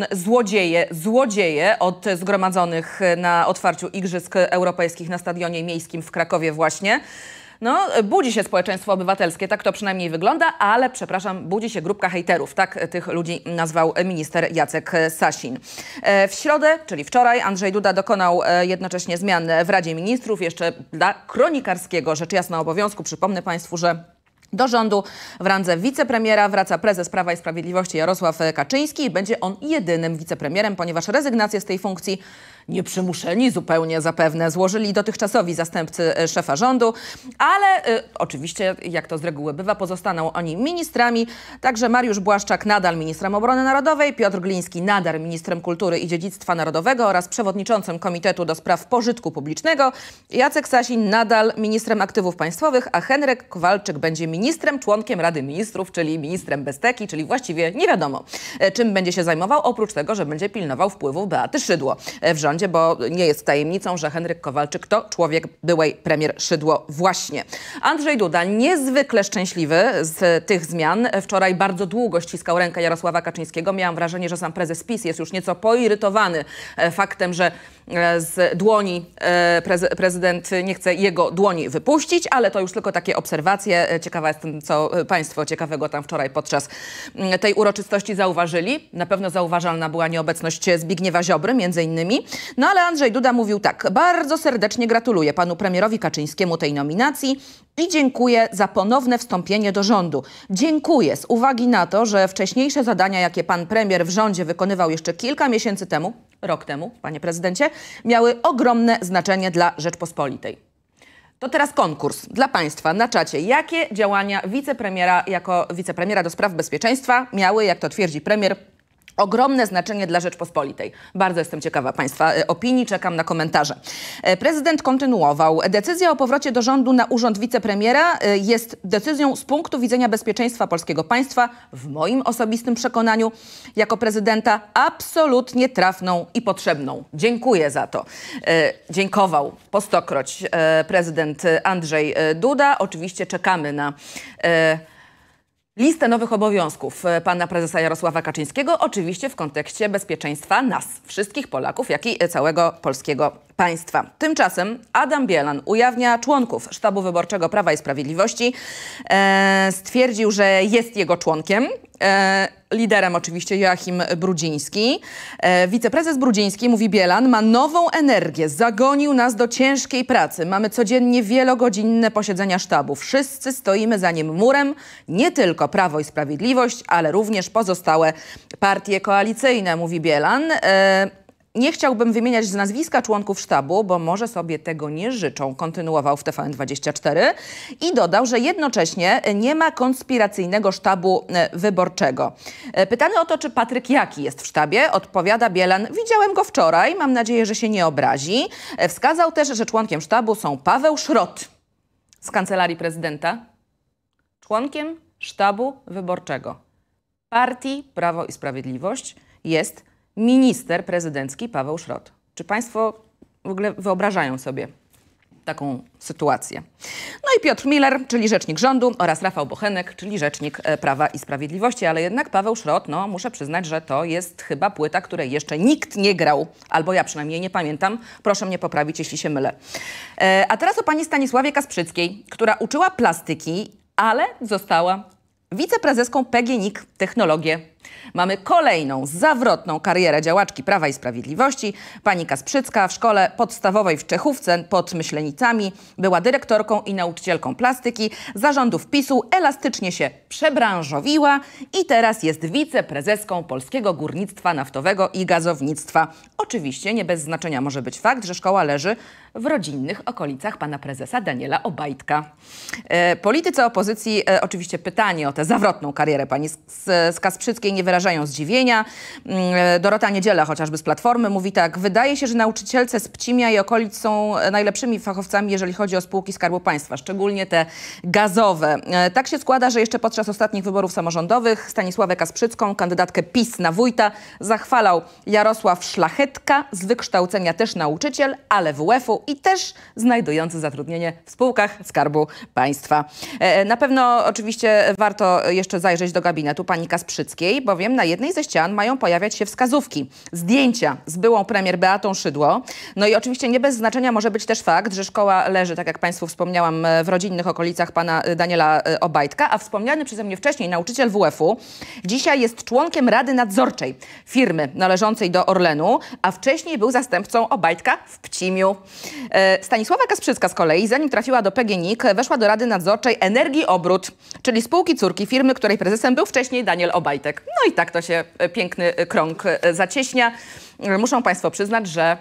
złodzieje od zgromadzonych na otwarciu Igrzysk Europejskich na Stadionie Miejskim w Krakowie właśnie. No, budzi się społeczeństwo obywatelskie, tak to przynajmniej wygląda, ale, przepraszam, budzi się grupka hejterów. Tak tych ludzi nazwał minister Jacek Sasin. W środę, czyli wczoraj, Andrzej Duda dokonał jednocześnie zmian w Radzie Ministrów. Jeszcze dla kronikarskiego, rzecz jasna, obowiązku przypomnę Państwu, że do rządu w randze wicepremiera wraca prezes Prawa i Sprawiedliwości Jarosław Kaczyński i będzie on jedynym wicepremierem, ponieważ rezygnację z tej funkcji nieprzymuszeni zupełnie zapewne złożyli dotychczasowi zastępcy szefa rządu, ale oczywiście, jak to z reguły bywa, pozostaną oni ministrami. Także Mariusz Błaszczak nadal ministrem obrony narodowej, Piotr Gliński nadal ministrem kultury i dziedzictwa narodowego oraz przewodniczącym Komitetu do Spraw Pożytku Publicznego, Jacek Sasin nadal ministrem aktywów państwowych, a Henryk Kowalczyk będzie ministrem, członkiem Rady Ministrów, czyli ministrem bez teki, czyli właściwie nie wiadomo, czym będzie się zajmował, oprócz tego, że będzie pilnował wpływów Beaty Szydło w rządzie, bo nie jest tajemnicą, że Henryk Kowalczyk to człowiek byłej premier Szydło właśnie. Andrzej Duda niezwykle szczęśliwy z tych zmian. Wczoraj bardzo długo ściskał rękę Jarosława Kaczyńskiego. Miałam wrażenie, że sam prezes PiS jest już nieco poirytowany faktem, że z dłoni prezydent nie chce jego dłoni wypuścić, ale to już tylko takie obserwacje. Ciekawa jestem, co Państwo ciekawego tam wczoraj podczas tej uroczystości zauważyli. Na pewno zauważalna była nieobecność Zbigniewa Ziobry między innymi. No ale Andrzej Duda mówił tak: bardzo serdecznie gratuluję panu premierowi Kaczyńskiemu tej nominacji i dziękuję za ponowne wstąpienie do rządu. Dziękuję z uwagi na to, że wcześniejsze zadania, jakie pan premier w rządzie wykonywał jeszcze kilka miesięcy temu, rok temu, panie prezydencie, miały ogromne znaczenie dla Rzeczpospolitej. To teraz konkurs dla Państwa na czacie. Jakie działania wicepremiera jako wicepremiera do spraw bezpieczeństwa miały, jak to twierdzi premier, ogromne znaczenie dla Rzeczpospolitej. Bardzo jestem ciekawa Państwa opinii, czekam na komentarze. Prezydent kontynuował. Decyzja o powrocie do rządu na urząd wicepremiera jest decyzją z punktu widzenia bezpieczeństwa polskiego państwa, w moim osobistym przekonaniu, jako prezydenta absolutnie trafną i potrzebną. Dziękuję za to. Dziękował po stokroć prezydent Andrzej Duda. Oczywiście czekamy na listę nowych obowiązków pana prezesa Jarosława Kaczyńskiego, oczywiście w kontekście bezpieczeństwa nas, wszystkich Polaków, jak i całego polskiego państwa. Tymczasem Adam Bielan ujawnia członków sztabu wyborczego Prawa i Sprawiedliwości. Stwierdził, że jest jego członkiem. Liderem oczywiście Joachim Brudziński. Wiceprezes Brudziński, mówi Bielan, ma nową energię. Zagonił nas do ciężkiej pracy. Mamy codziennie wielogodzinne posiedzenia sztabu. Wszyscy stoimy za nim murem. Nie tylko Prawo i Sprawiedliwość, ale również pozostałe partie koalicyjne, mówi Bielan. Nie chciałbym wymieniać z nazwiska członków sztabu, bo może sobie tego nie życzą, kontynuował w TVN24 i dodał, że jednocześnie nie ma konspiracyjnego sztabu wyborczego. Pytany o to, czy Patryk Jaki jest w sztabie, odpowiada Bielan, widziałem go wczoraj, mam nadzieję, że się nie obrazi. Wskazał też, że członkiem sztabu są Paweł Szrot z Kancelarii Prezydenta, członkiem sztabu wyborczego partii Prawo i Sprawiedliwość jest minister prezydencki Paweł Szrot. Czy Państwo w ogóle wyobrażają sobie taką sytuację? No i Piotr Miller, czyli rzecznik rządu, oraz Rafał Bochenek, czyli rzecznik Prawa i Sprawiedliwości. Ale jednak Paweł Szrot, no muszę przyznać, że to jest chyba płyta, której jeszcze nikt nie grał, albo ja przynajmniej nie pamiętam. Proszę mnie poprawić, jeśli się mylę. A teraz o pani Stanisławie Kasprzyckiej, która uczyła plastyki, ale została wiceprezeską PGNiG Technologie. Mamy kolejną zawrotną karierę działaczki Prawa i Sprawiedliwości. Pani Kasprzycka w szkole podstawowej w Czechówce pod Myślenicami była dyrektorką i nauczycielką plastyki. Za rządów PiS-u elastycznie się przebranżowiła i teraz jest wiceprezeską Polskiego Górnictwa Naftowego i Gazownictwa. Oczywiście nie bez znaczenia może być fakt, że szkoła leży w rodzinnych okolicach pana prezesa Daniela Obajtka. Politycy opozycji oczywiście pytanie o tę zawrotną karierę pani z Kasprzyckiej nie wyrażają zdziwienia. Dorota Niedziela chociażby z Platformy mówi tak: wydaje się, że nauczycielce z Pcimia i okolic są najlepszymi fachowcami, jeżeli chodzi o spółki Skarbu Państwa, szczególnie te gazowe. Tak się składa, że jeszcze podczas ostatnich wyborów samorządowych Stanisławę Kasprzycką, kandydatkę PiS na wójta, zachwalał Jarosław Szlachetka, z wykształcenia też nauczyciel, ale WF-u i też znajdujący zatrudnienie w spółkach Skarbu Państwa. Na pewno oczywiście warto jeszcze zajrzeć do gabinetu pani Kasprzyckiej, bowiem na jednej ze ścian mają pojawiać się wskazówki, zdjęcia z byłą premier Beatą Szydło. No i oczywiście nie bez znaczenia może być też fakt, że szkoła leży, tak jak Państwu wspomniałam, w rodzinnych okolicach pana Daniela Obajtka, a wspomniany przeze mnie wcześniej nauczyciel WF-u dzisiaj jest członkiem Rady Nadzorczej firmy należącej do Orlenu, a wcześniej był zastępcą Obajtka w Pcimiu. Stanisława Kasprzycka z kolei, zanim trafiła do PGNiG, weszła do Rady Nadzorczej Energii Obrót, czyli spółki córki firmy, której prezesem był wcześniej Daniel Obajtek. No i tak to się piękny krąg zacieśnia. Muszą Państwo przyznać, że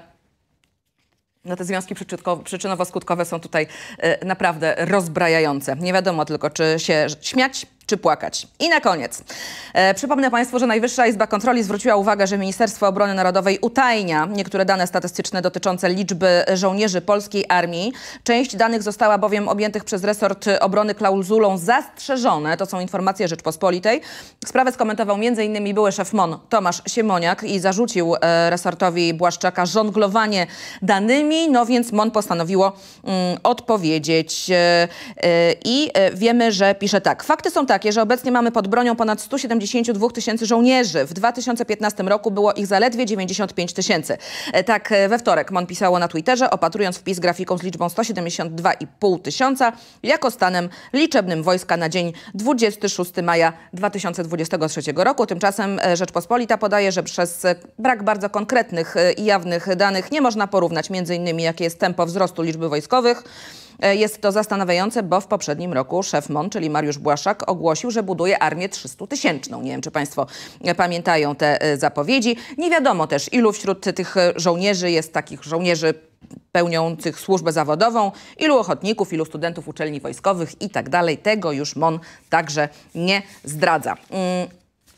no te związki przyczynowo-skutkowe są tutaj naprawdę rozbrajające. Nie wiadomo tylko, czy się śmiać, czy płakać. I na koniec przypomnę Państwu, że Najwyższa Izba Kontroli zwróciła uwagę, że Ministerstwo Obrony Narodowej utajnia niektóre dane statystyczne dotyczące liczby żołnierzy polskiej armii. Część danych została bowiem objętych przez resort obrony klauzulą zastrzeżone. To są informacje Rzeczpospolitej. Sprawę skomentował m.in. były szef MON Tomasz Siemoniak i zarzucił resortowi Błaszczaka żonglowanie danymi. No więc MON postanowiło odpowiedzieć. I wiemy, że pisze tak. Fakty są takie, że obecnie mamy pod bronią ponad 172 tysięcy żołnierzy. W 2015 roku było ich zaledwie 95 tysięcy. Tak we wtorek MON pisało na Twitterze, opatrując wpis grafiką z liczbą 172,5 tysiąca jako stanem liczebnym wojska na dzień 26 maja 2023 roku. Tymczasem Rzeczpospolita podaje, że przez brak bardzo konkretnych i jawnych danych nie można porównać m.in. jakie jest tempo wzrostu liczby wojskowych. Jest to zastanawiające, bo w poprzednim roku szef MON, czyli Mariusz Błaszczak, ogłosił, że buduje armię 300-tysięczną. Nie wiem, czy Państwo pamiętają te zapowiedzi. Nie wiadomo też, ilu wśród tych żołnierzy jest takich żołnierzy pełniących służbę zawodową, ilu ochotników, ilu studentów uczelni wojskowych i tak dalej. Tego już MON także nie zdradza.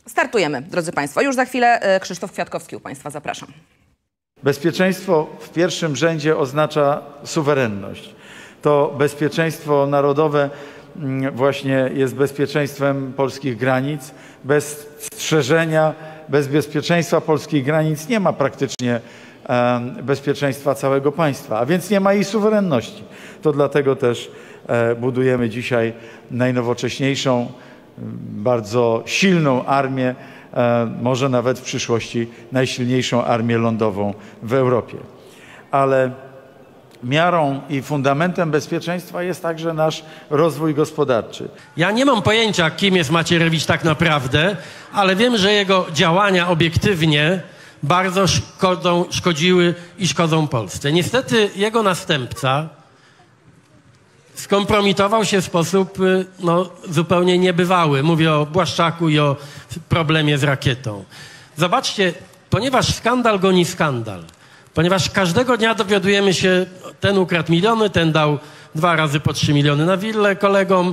Startujemy, drodzy Państwo. Już za chwilę Krzysztof Kwiatkowski u Państwa. Zapraszam. Bezpieczeństwo w pierwszym rzędzie oznacza suwerenność. To bezpieczeństwo narodowe właśnie jest bezpieczeństwem polskich granic. Bez strzeżenia, bez bezpieczeństwa polskich granic nie ma praktycznie bezpieczeństwa całego państwa, a więc nie ma jej suwerenności. To dlatego też budujemy dzisiaj najnowocześniejszą, bardzo silną armię, może nawet w przyszłości najsilniejszą armię lądową w Europie. Ale miarą i fundamentem bezpieczeństwa jest także nasz rozwój gospodarczy. Ja nie mam pojęcia, kim jest Macierewicz tak naprawdę, ale wiem, że jego działania obiektywnie bardzo szkodziły i szkodzą Polsce. Niestety jego następca skompromitował się w sposób zupełnie niebywały. Mówię o Błaszczaku i o problemie z rakietą. Zobaczcie, ponieważ skandal goni skandal, ponieważ każdego dnia dowiadujemy się, ten ukradł miliony, ten dał 2 razy po 3 miliony na willę kolegom.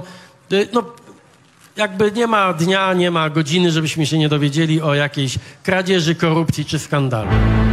Jakby nie ma dnia, nie ma godziny, żebyśmy się nie dowiedzieli o jakiejś kradzieży, korupcji czy skandalu.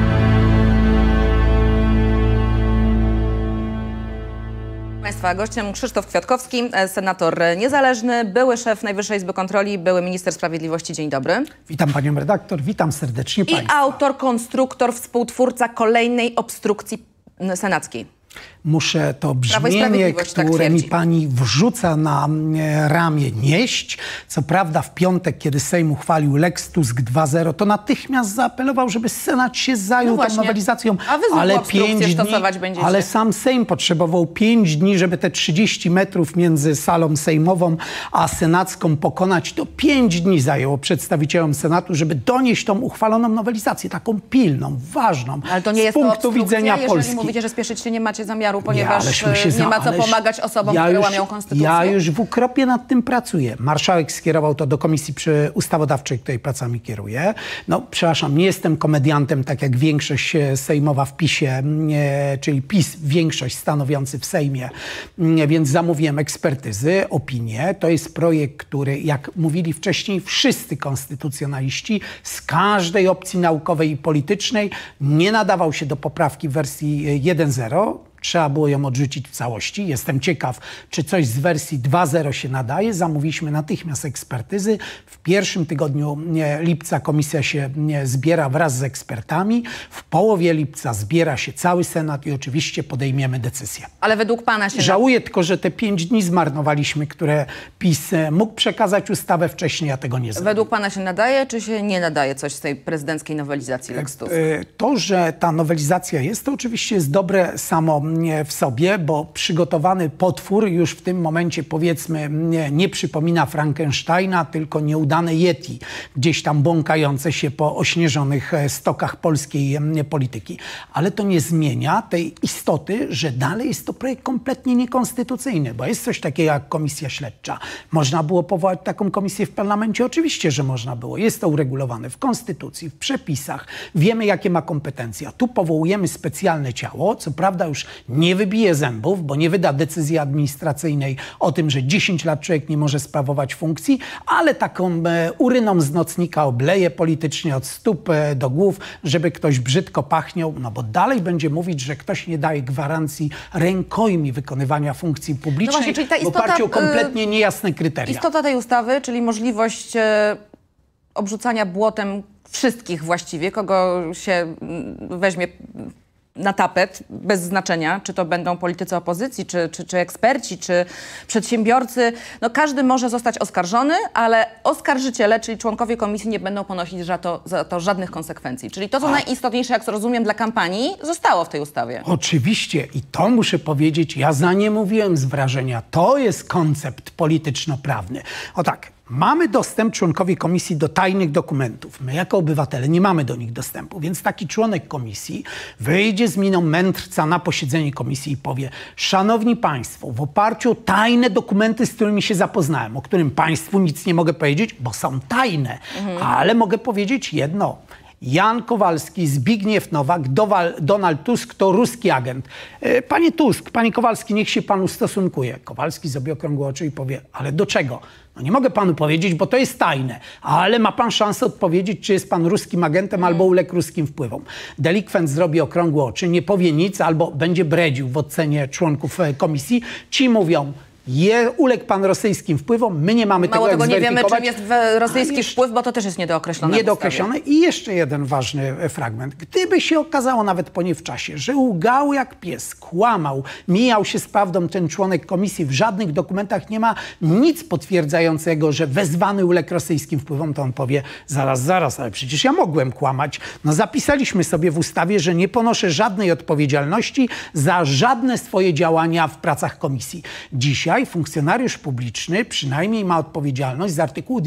Państwa gościem Krzysztof Kwiatkowski, senator niezależny, były szef Najwyższej Izby Kontroli, były minister sprawiedliwości. Dzień dobry. Witam panią redaktor, witam serdecznie państwa. I autor, konstruktor, współtwórca kolejnej obstrukcji senackiej. Muszę to brzmienie, które mi pani wrzuca na ramię, nieść. Co prawda w piątek, kiedy Sejm uchwalił Lex Tusk 2.0, to natychmiast zaapelował, żeby Senat się zajął tą nowelizacją. A wy znowu obstrukcję stosować będziecie. Ale sam Sejm potrzebował 5 dni, żeby te 30 metrów między salą sejmową a senacką pokonać. To 5 dni zajęło przedstawicielom Senatu, żeby donieść tą uchwaloną nowelizację, taką pilną, ważną. Ale to nie jest z punktu widzenia Polski. Jeżeli mówicie, że spieszyć się nie macie zamiaru, ponieważ nie ma co pomagać osobom, które łamią konstytucję. Ja już w ukropie nad tym pracuję. Marszałek skierował to do Komisji Ustawodawczej, której pracami kieruję. Przepraszam, nie jestem komediantem, tak jak większość sejmowa w PiS-ie, czyli PiS, większość stanowiący w Sejmie, więc zamówiłem ekspertyzy, opinie. To jest projekt, który, jak mówili wcześniej wszyscy konstytucjonaliści z każdej opcji naukowej i politycznej, nie nadawał się do poprawki w wersji 1.0. Trzeba było ją odrzucić w całości. Jestem ciekaw, czy coś z wersji 2.0 się nadaje. Zamówiliśmy natychmiast ekspertyzy. W pierwszym tygodniu lipca komisja się zbiera wraz z ekspertami. W połowie lipca zbiera się cały Senat i oczywiście podejmiemy decyzję. Ale według pana się... Żałuję tylko, że te 5 dni zmarnowaliśmy, które PiS mógł przekazać ustawę wcześniej, a tego nie zrobił. Według pana się nadaje, czy się nie nadaje coś z tej prezydenckiej nowelizacji Lex Tusk? To, że ta nowelizacja jest, to oczywiście jest dobre samo w sobie, bo przygotowany potwór już w tym momencie, powiedzmy, nie przypomina Frankensteina, tylko nieudane Yeti, gdzieś tam błąkające się po ośnieżonych stokach polskiej polityki. Ale to nie zmienia tej istoty, że dalej jest to projekt kompletnie niekonstytucyjny, bo jest coś takiego jak komisja śledcza. Można było powołać taką komisję w parlamencie? Oczywiście, że można było. Jest to uregulowane w konstytucji, w przepisach. Wiemy, jakie ma kompetencje. Tu powołujemy specjalne ciało, co prawda już nie wybije zębów, bo nie wyda decyzji administracyjnej o tym, że 10 lat człowiek nie może sprawować funkcji, ale taką uryną z nocnika obleje politycznie od stóp do głów, żeby ktoś brzydko pachniał, bo dalej będzie mówić, że ktoś nie daje gwarancji rękojmi wykonywania funkcji publicznej, właśnie, czyli ta istota, w oparciu o kompletnie niejasne kryteria. Istota tej ustawy, czyli możliwość obrzucania błotem wszystkich właściwie, kogo się weźmie na tapet, bez znaczenia, czy to będą politycy opozycji, czy eksperci, czy przedsiębiorcy. Każdy może zostać oskarżony, ale oskarżyciele, czyli członkowie komisji, nie będą ponosić za to żadnych konsekwencji. Czyli to, co najistotniejsze, jak rozumiem, dla kampanii, zostało w tej ustawie. Oczywiście i to muszę powiedzieć, ja za nie mówiłem z wrażenia. To jest koncept polityczno-prawny. O tak. Mamy dostęp, członkowie komisji, do tajnych dokumentów. My jako obywatele nie mamy do nich dostępu, więc taki członek komisji wyjdzie z miną mędrca na posiedzenie komisji i powie: szanowni państwo, w oparciu o tajne dokumenty, z którymi się zapoznałem, o którym państwu nic nie mogę powiedzieć, bo są tajne, ale mogę powiedzieć jedno. Jan Kowalski, Zbigniew Nowak, Donald Tusk to ruski agent. Panie Tusk, panie Kowalski, niech się pan ustosunkuje. Kowalski zrobi okrągłe oczy i powie, ale do czego? No nie mogę panu powiedzieć, bo to jest tajne, ale ma pan szansę odpowiedzieć, czy jest pan ruskim agentem albo uległ ruskim wpływom. Delikwent zrobi okrągłe oczy, nie powie nic albo będzie bredził w ocenie członków komisji. Ci mówią, uległ pan rosyjskim wpływom, my nie mamy Mało tego tego, nie wiemy, czym zweryfikować. jest rosyjski wpływ, bo to też jest niedookreślone. Niedookreślone. I jeszcze jeden ważny fragment. Gdyby się okazało nawet po nie w czasie, że łgał jak pies, kłamał, mijał się z prawdą ten członek komisji, w żadnych dokumentach nie ma nic potwierdzającego, że wezwany uległ rosyjskim wpływom, to on powie, zaraz, ale przecież ja mogłem kłamać. No zapisaliśmy sobie w ustawie, że nie ponoszę żadnej odpowiedzialności za żadne swoje działania w pracach komisji. Dzisiaj funkcjonariusz publiczny przynajmniej ma odpowiedzialność z artykułu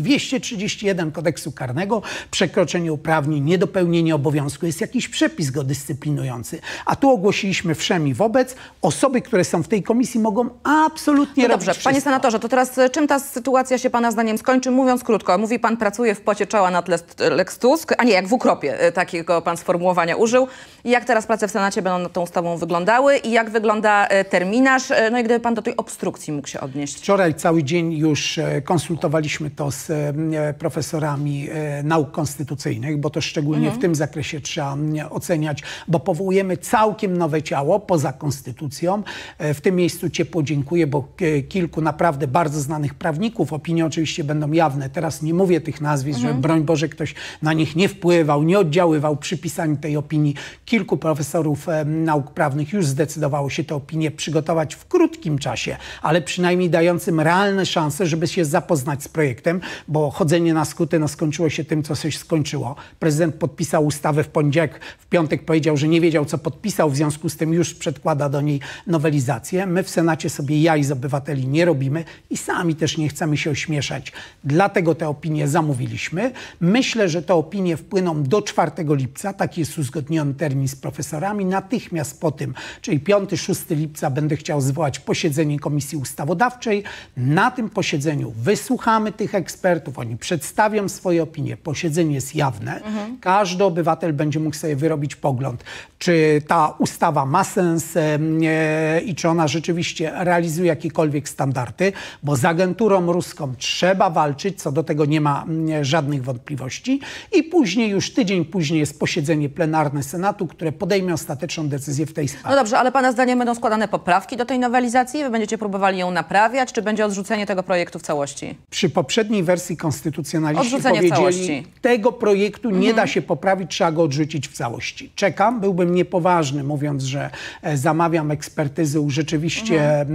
231 Kodeksu Karnego, przekroczenie uprawnień, niedopełnienie obowiązku. Jest jakiś przepis go dyscyplinujący. A tu ogłosiliśmy wszem i wobec, osoby, które są w tej komisji mogą absolutnie robić dobrze, wszystko. panie senatorze, to teraz czym ta sytuacja się pana zdaniem skończy? Mówiąc krótko, mówi pan, pracuje w pocie czoła nad Lex Tusk, a nie, jak w ukropie, takiego pan sformułowania użył. I jak teraz prace w Senacie będą nad tą ustawą wyglądały i jak wygląda terminarz? No i gdyby pan do tej obstrukcji mógł się odnieść. Wczoraj cały dzień już konsultowaliśmy to z profesorami nauk konstytucyjnych, bo to szczególnie w tym zakresie trzeba oceniać, bo powołujemy całkiem nowe ciało poza konstytucją. W tym miejscu ciepło dziękuję, bo kilku naprawdę bardzo znanych prawników, opinie oczywiście będą jawne. Teraz nie mówię tych nazwisk, żeby broń Boże ktoś na nich nie wpływał, nie oddziaływał przy pisaniu tej opinii. Kilku profesorów nauk prawnych już zdecydowało się tę opinię przygotować w krótkim czasie, ale przynajmniej dającym realne szanse, żeby się zapoznać z projektem, bo chodzenie na skróty skończyło się tym, co się skończyło. Prezydent podpisał ustawę w poniedziałek, w piątek powiedział, że nie wiedział, co podpisał, w związku z tym już przedkłada do niej nowelizację. My w Senacie sobie jaj z obywateli nie robimy i sami też nie chcemy się ośmieszać. Dlatego tę opinię zamówiliśmy. Myślę, że te opinie wpłyną do 4 lipca, taki jest uzgodniony termin z profesorami. Natychmiast po tym, czyli 5-6 lipca będę chciał zwołać posiedzenie Komisji Ustawodawczej. Na tym posiedzeniu wysłuchamy tych ekspertów, oni przedstawią swoje opinie. Posiedzenie jest jawne. Każdy obywatel będzie mógł sobie wyrobić pogląd, czy ta ustawa ma sens i czy ona rzeczywiście realizuje jakiekolwiek standardy, bo z agenturą ruską trzeba walczyć, co do tego nie ma żadnych wątpliwości. I później, już tydzień później jest posiedzenie plenarne Senatu, które podejmie ostateczną decyzję w tej sprawie. No dobrze, ale pana zdaniem będą składane poprawki do tej nowelizacji? Wy będziecie próbowali ją naprawiać, czy będzie odrzucenie tego projektu w całości? Przy poprzedniej wersji konstytucjonaliści Odrzucenie w powiedzieli, całości. tego projektu nie da się poprawić, trzeba go odrzucić w całości. Czekam, byłbym niepoważny, mówiąc, że zamawiam ekspertyzy u rzeczywiście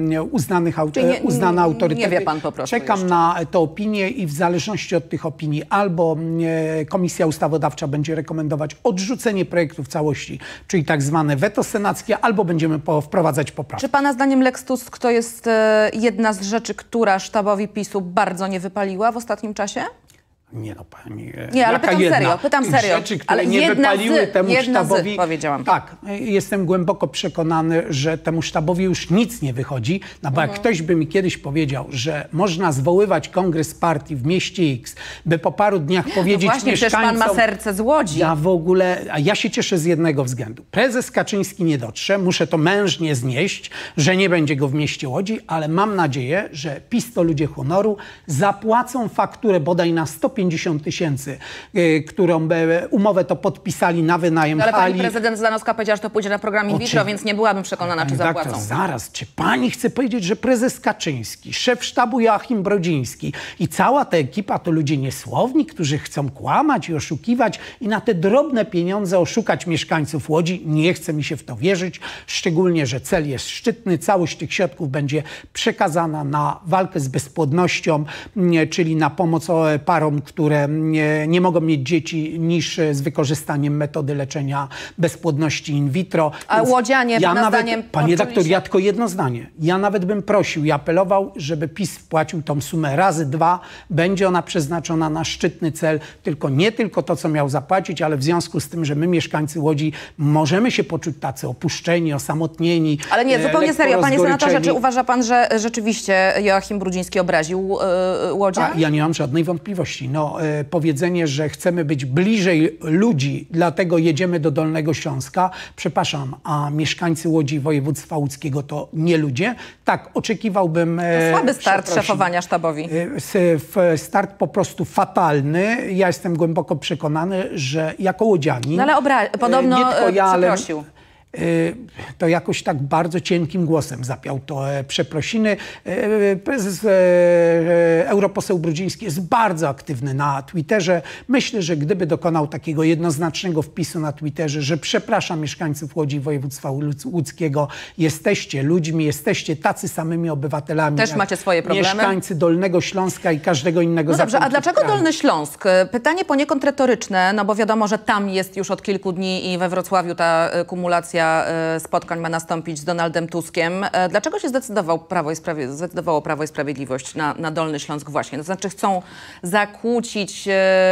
uznane autorytety. nie wie pan po prostu Czekam jeszcze. na tę opinię i w zależności od tych opinii albo Komisja Ustawodawcza będzie rekomendować odrzucenie projektu w całości, czyli tak zwane weto senackie, albo będziemy wprowadzać poprawki. Czy pana zdaniem Lex Tusk to jest jedna z rzeczy, która sztabowi PiS-u bardzo nie wypaliła w ostatnim czasie? Nie no, pani. Nie, ale jaka pytam jedna? serio, pytam Tych serio. rzeczy, które Ale nie jedna wypaliły z, temu jedna sztabowi. z, powiedziałam. Tak, jestem głęboko przekonany, że temu sztabowi już nic nie wychodzi. No bo jak ktoś by mi kiedyś powiedział, że można zwoływać kongres partii w mieście X, by po paru dniach powiedzieć No właśnie, przecież mieszkańcom... pan ma serce z Łodzi. Ja w ogóle, a ja się cieszę z jednego względu. Prezes Kaczyński nie dotrze, muszę to mężnie znieść, że nie będzie go w mieście Łodzi, ale mam nadzieję, że PiS to ludzie honoru, zapłacą fakturę bodaj na 150 000, którą umowę to podpisali na wynajem Ale hali. pani prezydent Zdanowska powiedziała, że to pójdzie na program in vitro, Oczywiście. więc nie byłabym przekonana, czy Pani doktor, zapłacą. zaraz, czy pani chce powiedzieć, że prezes Kaczyński, szef sztabu Joachim Brodziński i cała ta ekipa to ludzie niesłowni, którzy chcą kłamać i oszukiwać i na te drobne pieniądze oszukać mieszkańców Łodzi? Nie chce mi się w to wierzyć, szczególnie, że cel jest szczytny. Całość tych środków będzie przekazana na walkę z bezpłodnością, czyli na pomoc parom, które nie mogą mieć dzieci niż z wykorzystaniem metody leczenia bezpłodności in vitro. A Więc łodzianie, pana zdaniem, panie poczuli doktor, się- ja tylko jedno zdanie. Ja nawet bym prosił i apelował, żeby PiS wpłacił tą sumę razy 2. Będzie ona przeznaczona na szczytny cel. Nie tylko to, co miał zapłacić, ale w związku z tym, że my mieszkańcy Łodzi możemy się poczuć tacy opuszczeni, osamotnieni. Ale nie, zupełnie lekko serio. Panie senatorze, rozgoryczeni. czy uważa pan, że rzeczywiście Joachim Brudziński obraził Łodzian? Ja nie mam żadnej wątpliwości. powiedzenie, że chcemy być bliżej ludzi, dlatego jedziemy do Dolnego Śląska. Przepraszam, a mieszkańcy Łodzi i województwa łódzkiego to nie ludzie? Tak, oczekiwałbym... To słaby start szefowania sztabowi. Start po prostu fatalny. Ja jestem głęboko przekonany, że jako łodzianin... No ale podobno nie tylko ja, przeprosił. To jakoś tak bardzo cienkim głosem zapiał to przeprosiny. Prezes europoseł Brudziński jest bardzo aktywny na Twitterze. Myślę, że gdyby dokonał takiego jednoznacznego wpisu na Twitterze, że przepraszam mieszkańców Łodzi i województwa łódzkiego, jesteście ludźmi, jesteście tacy samymi obywatelami. Też macie swoje problemy. Mieszkańcy Dolnego Śląska i każdego innego zakątku. No dobrze, a dlaczego kraju. Dolny Śląsk? Pytanie poniekąd retoryczne, no bo wiadomo, że tam jest już od kilku dni i we Wrocławiu ta kumulacja spotkań ma nastąpić z Donaldem Tuskiem. Dlaczego się zdecydowało Prawo i Sprawiedliwość na Dolny Śląsk właśnie? To znaczy chcą zakłócić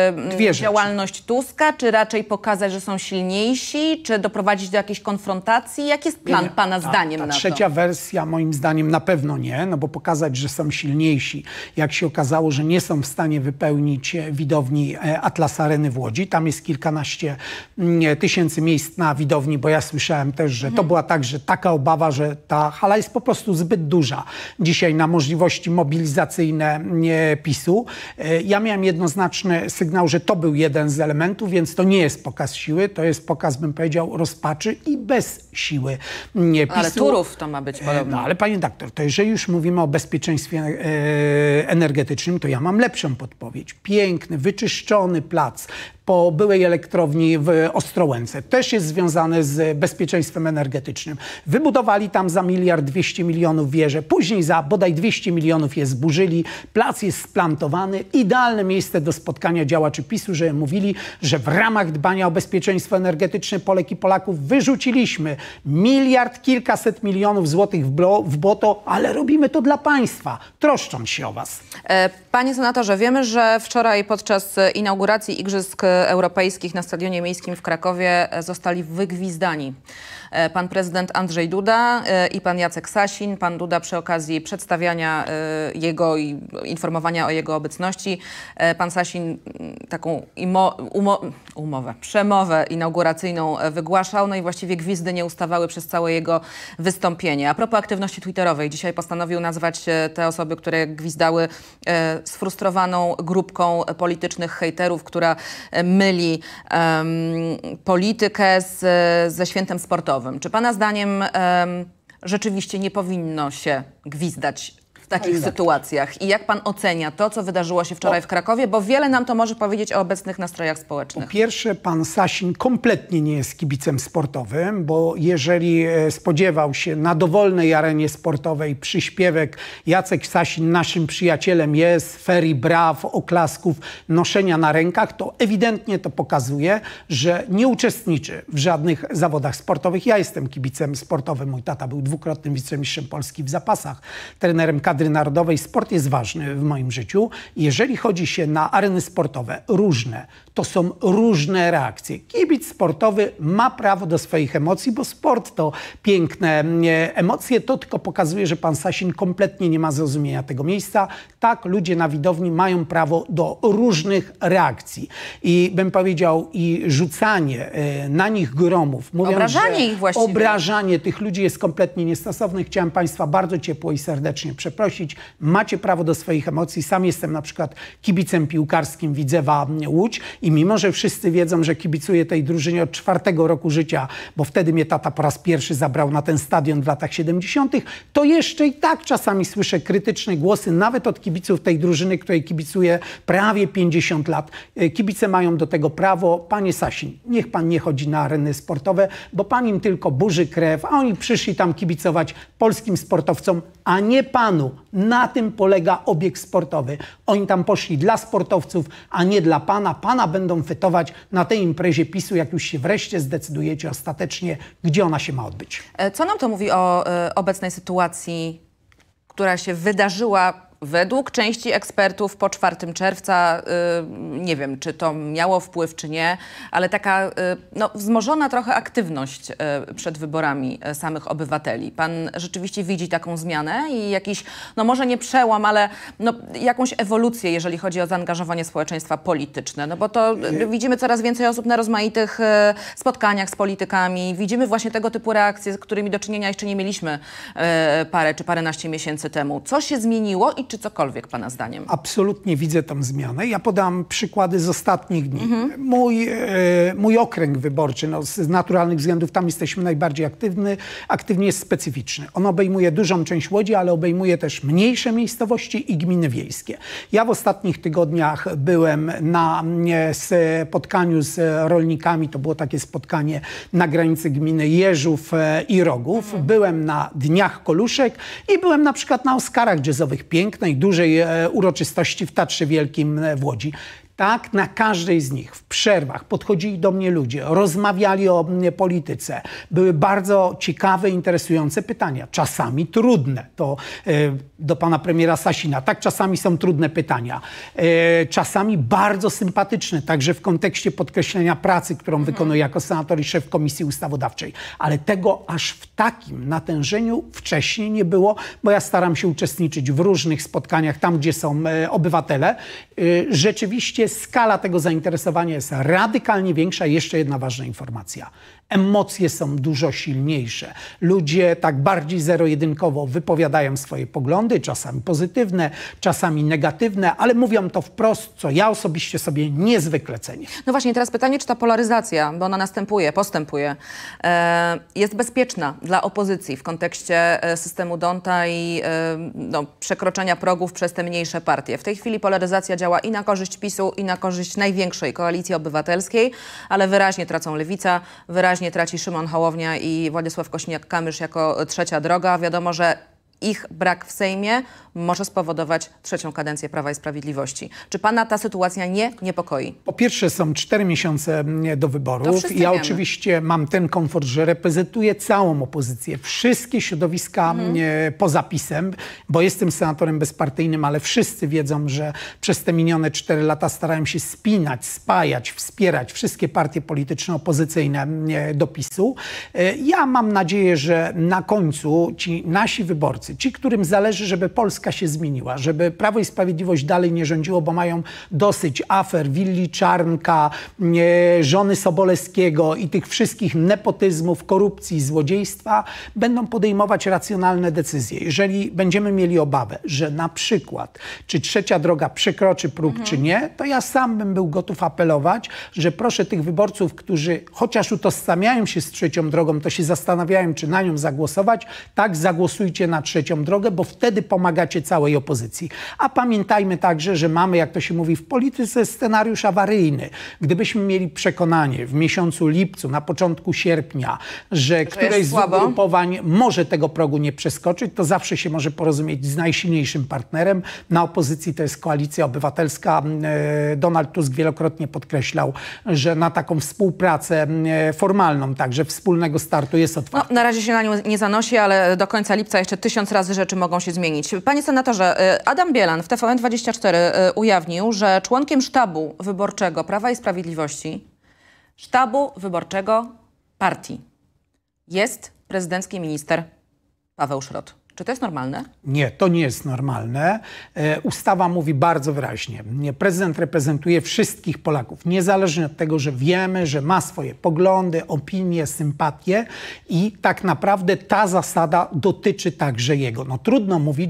działalność Tuska, czy raczej pokazać, że są silniejsi, czy doprowadzić do jakiejś konfrontacji? Jaki jest plan pana zdaniem na to? Trzecia wersja moim zdaniem na pewno nie, no bo pokazać, że są silniejsi. Jak się okazało, że nie są w stanie wypełnić widowni Atlas Areny w Łodzi. Tam jest kilkanaście tysięcy miejsc na widowni, bo ja słyszałem też, że to była także taka obawa, że ta hala jest po prostu zbyt duża dzisiaj na możliwości mobilizacyjne PiS-u. Ja miałem jednoznaczny sygnał, że to był jeden z elementów, więc to nie jest pokaz siły, to jest pokaz, bym powiedział, rozpaczy i bez siły PiS-u. Ale Turów to ma być podobno. No ale panie doktor, to jeżeli już mówimy o bezpieczeństwie energetycznym, to ja mam lepszą podpowiedź. Piękny, wyczyszczony plac po byłej elektrowni w Ostrołęce. Też jest związane z bezpieczeństwem energetycznym. Wybudowali tam za 1,2 miliarda wieżę. Później za bodaj 200 milionów je zburzyli. Plac jest splantowany. Idealne miejsce do spotkania działaczy PiS-u, że mówili, że w ramach dbania o bezpieczeństwo energetyczne Polek i Polaków wyrzuciliśmy miliard, kilkaset milionów złotych w błoto, ale robimy to dla państwa, troszcząc się o was. Panie senatorze, wiemy, że wczoraj podczas inauguracji Igrzysk Europejskich na Stadionie Miejskim w Krakowie zostali wygwizdani pan prezydent Andrzej Duda i pan Jacek Sasin. Pan Duda przy okazji przedstawiania jego i informowania o jego obecności. Pan Sasin taką przemowę inauguracyjną wygłaszał, no i właściwie gwizdy nie ustawały przez całe jego wystąpienie. A propos aktywności twitterowej, dzisiaj postanowił nazwać te osoby, które gwizdały, sfrustrowaną grupką politycznych hejterów, która myli politykę ze świętem sportowym. Czy pana zdaniem rzeczywiście nie powinno się gwizdać w takich sytuacjach? I jak pan ocenia to, co wydarzyło się wczoraj w Krakowie? Bo wiele nam to może powiedzieć o obecnych nastrojach społecznych. Po pierwsze, pan Sasin kompletnie nie jest kibicem sportowym, bo jeżeli spodziewał się na dowolnej arenie sportowej przyśpiewek Jacek Sasin naszym przyjacielem jest, ferii braw, oklasków, noszenia na rękach, to ewidentnie to pokazuje, że nie uczestniczy w żadnych zawodach sportowych. Ja jestem kibicem sportowym. Mój tata był dwukrotnym wicemistrzem Polski w zapasach, trenerem kadry narodowej. Sport jest ważny w moim życiu. Jeżeli chodzi się na areny sportowe, różne, to są różne reakcje. Kibic sportowy ma prawo do swoich emocji, bo sport to piękne emocje. To tylko pokazuje, że pan Sasin kompletnie nie ma zrozumienia tego miejsca. Tak, ludzie na widowni mają prawo do różnych reakcji. I bym powiedział, i rzucanie na nich gromów, mówiąc, obrażanie że ich właściwie. Obrażanie tych ludzi jest kompletnie niestosowne. Chciałem państwa bardzo ciepło i serdecznie przeprosić. Macie prawo do swoich emocji. Sam jestem na przykład kibicem piłkarskim Widzewa Łódź i mimo, że wszyscy wiedzą, że kibicuję tej drużynie od 4. roku życia, bo wtedy mnie tata po raz pierwszy zabrał na ten stadion w latach 70., to jeszcze i tak czasami słyszę krytyczne głosy, nawet od kibiców tej drużyny, której kibicuję prawie 50 lat. Kibice mają do tego prawo. Panie Sasin, niech pan nie chodzi na areny sportowe, bo pan im tylko burzy krew, a oni przyszli tam kibicować polskim sportowcom, a nie panu. Na tym polega obieg sportowy. Oni tam poszli dla sportowców, a nie dla pana. Pana będą fetować na tej imprezie PiS-u, jak już się wreszcie zdecydujecie ostatecznie, gdzie ona się ma odbyć. Co nam to mówi o obecnej sytuacji, która się wydarzyła według części ekspertów po 4 czerwca, nie wiem, czy to miało wpływ, czy nie, ale taka wzmożona trochę aktywność przed wyborami samych obywateli. Pan rzeczywiście widzi taką zmianę i jakiś, może nie przełom, ale jakąś ewolucję, jeżeli chodzi o zaangażowanie społeczeństwa polityczne. No bo to widzimy coraz więcej osób na rozmaitych spotkaniach z politykami. Widzimy właśnie tego typu reakcje, z którymi do czynienia jeszcze nie mieliśmy parę czy paręnaście miesięcy temu. Co się zmieniło i czy cokolwiek pana zdaniem? Absolutnie widzę tą zmianę. Ja podam przykłady z ostatnich dni. Mój okręg wyborczy, z naturalnych względów tam jesteśmy najbardziej aktywnie jest specyficzny. On obejmuje dużą część Łodzi, ale obejmuje też mniejsze miejscowości i gminy wiejskie. Ja w ostatnich tygodniach byłem na spotkaniu z rolnikami. To było takie spotkanie na granicy gminy Jeżów i Rogów. Byłem na Dniach Koluszek i byłem na przykład na Oscarach jazzowych, pięknej, dużej uroczystości w Tatrze Wielkim w Łodzi. Tak, na każdej z nich w przerwach podchodzili do mnie ludzie, rozmawiali o polityce. Były bardzo ciekawe, interesujące pytania, czasami trudne. To do pana premiera Sasina. Tak, czasami są trudne pytania. Czasami bardzo sympatyczne, także w kontekście podkreślenia pracy, którą wykonuję jako senator i szef Komisji Ustawodawczej. Ale tego aż w takim natężeniu wcześniej nie było, bo ja staram się uczestniczyć w różnych spotkaniach, tam gdzie są obywatele. Rzeczywiście skala tego zainteresowania jest radykalnie większa. Jeszcze jedna ważna informacja. Emocje są dużo silniejsze. Ludzie tak bardziej zero-jedynkowo wypowiadają swoje poglądy, czasami pozytywne, czasami negatywne, ale mówią to wprost, co ja osobiście sobie niezwykle cenię. No właśnie, teraz pytanie, czy ta polaryzacja, bo ona postępuje, jest bezpieczna dla opozycji w kontekście systemu D'Hondta i przekroczenia progów przez te mniejsze partie. W tej chwili polaryzacja działa i na korzyść PiS-u, i na korzyść największej Koalicji Obywatelskiej, ale wyraźnie tracą Lewica, wyraźnie traci Szymon Hołownia i Władysław Kosiniak-Kamysz jako trzecia droga. Wiadomo, że ich brak w Sejmie może spowodować trzecią kadencję Prawa i Sprawiedliwości. Czy pana ta sytuacja nie niepokoi? Po pierwsze, są 4 miesiące do wyborów. Ja wiemy. oczywiście mam ten komfort, że reprezentuję całą opozycję, wszystkie środowiska poza PiS-em, bo jestem senatorem bezpartyjnym, ale wszyscy wiedzą, że przez te minione 4 lata starałem się spinać, spajać, wspierać wszystkie partie polityczne opozycyjne do PiS-u. Ja mam nadzieję, że na końcu ci nasi wyborcy, ci, którym zależy, żeby Polska się zmieniła, żeby Prawo i Sprawiedliwość dalej nie rządziło, bo mają dosyć afer, willi Czarnka, żony Sobolewskiego i tych wszystkich nepotyzmów, korupcji, złodziejstwa, będą podejmować racjonalne decyzje. Jeżeli będziemy mieli obawę, że na przykład czy trzecia droga przekroczy próg, czy nie, to ja sam bym był gotów apelować, że proszę tych wyborców, którzy chociaż utożsamiają się z trzecią drogą, to się zastanawiają, czy na nią zagłosować, tak, zagłosujcie na trzecią drogę, bo wtedy pomagacie całej opozycji. A pamiętajmy także, że mamy, jak to się mówi w polityce, scenariusz awaryjny. Gdybyśmy mieli przekonanie w miesiącu lipcu, na początku sierpnia, że któreś z ugrupowań może tego progu nie przeskoczyć, to zawsze się może porozumieć z najsilniejszym partnerem. Na opozycji to jest Koalicja Obywatelska. Donald Tusk wielokrotnie podkreślał, że na taką współpracę formalną, także wspólnego startu jest otwarty. No, na razie się na nią nie zanosi, ale do końca lipca jeszcze 1000 razy rzeczy mogą się zmienić. Panie senatorze, Adam Bielan w TVN24 ujawnił, że członkiem sztabu wyborczego Prawa i Sprawiedliwości, sztabu wyborczego partii, jest prezydencki minister Paweł Szrot. Czy to jest normalne? Nie, to nie jest normalne. Ustawa mówi bardzo wyraźnie. Prezydent reprezentuje wszystkich Polaków, niezależnie od tego, że wiemy, że ma swoje poglądy, opinie, sympatie i tak naprawdę ta zasada dotyczy także jego. No, trudno mówić,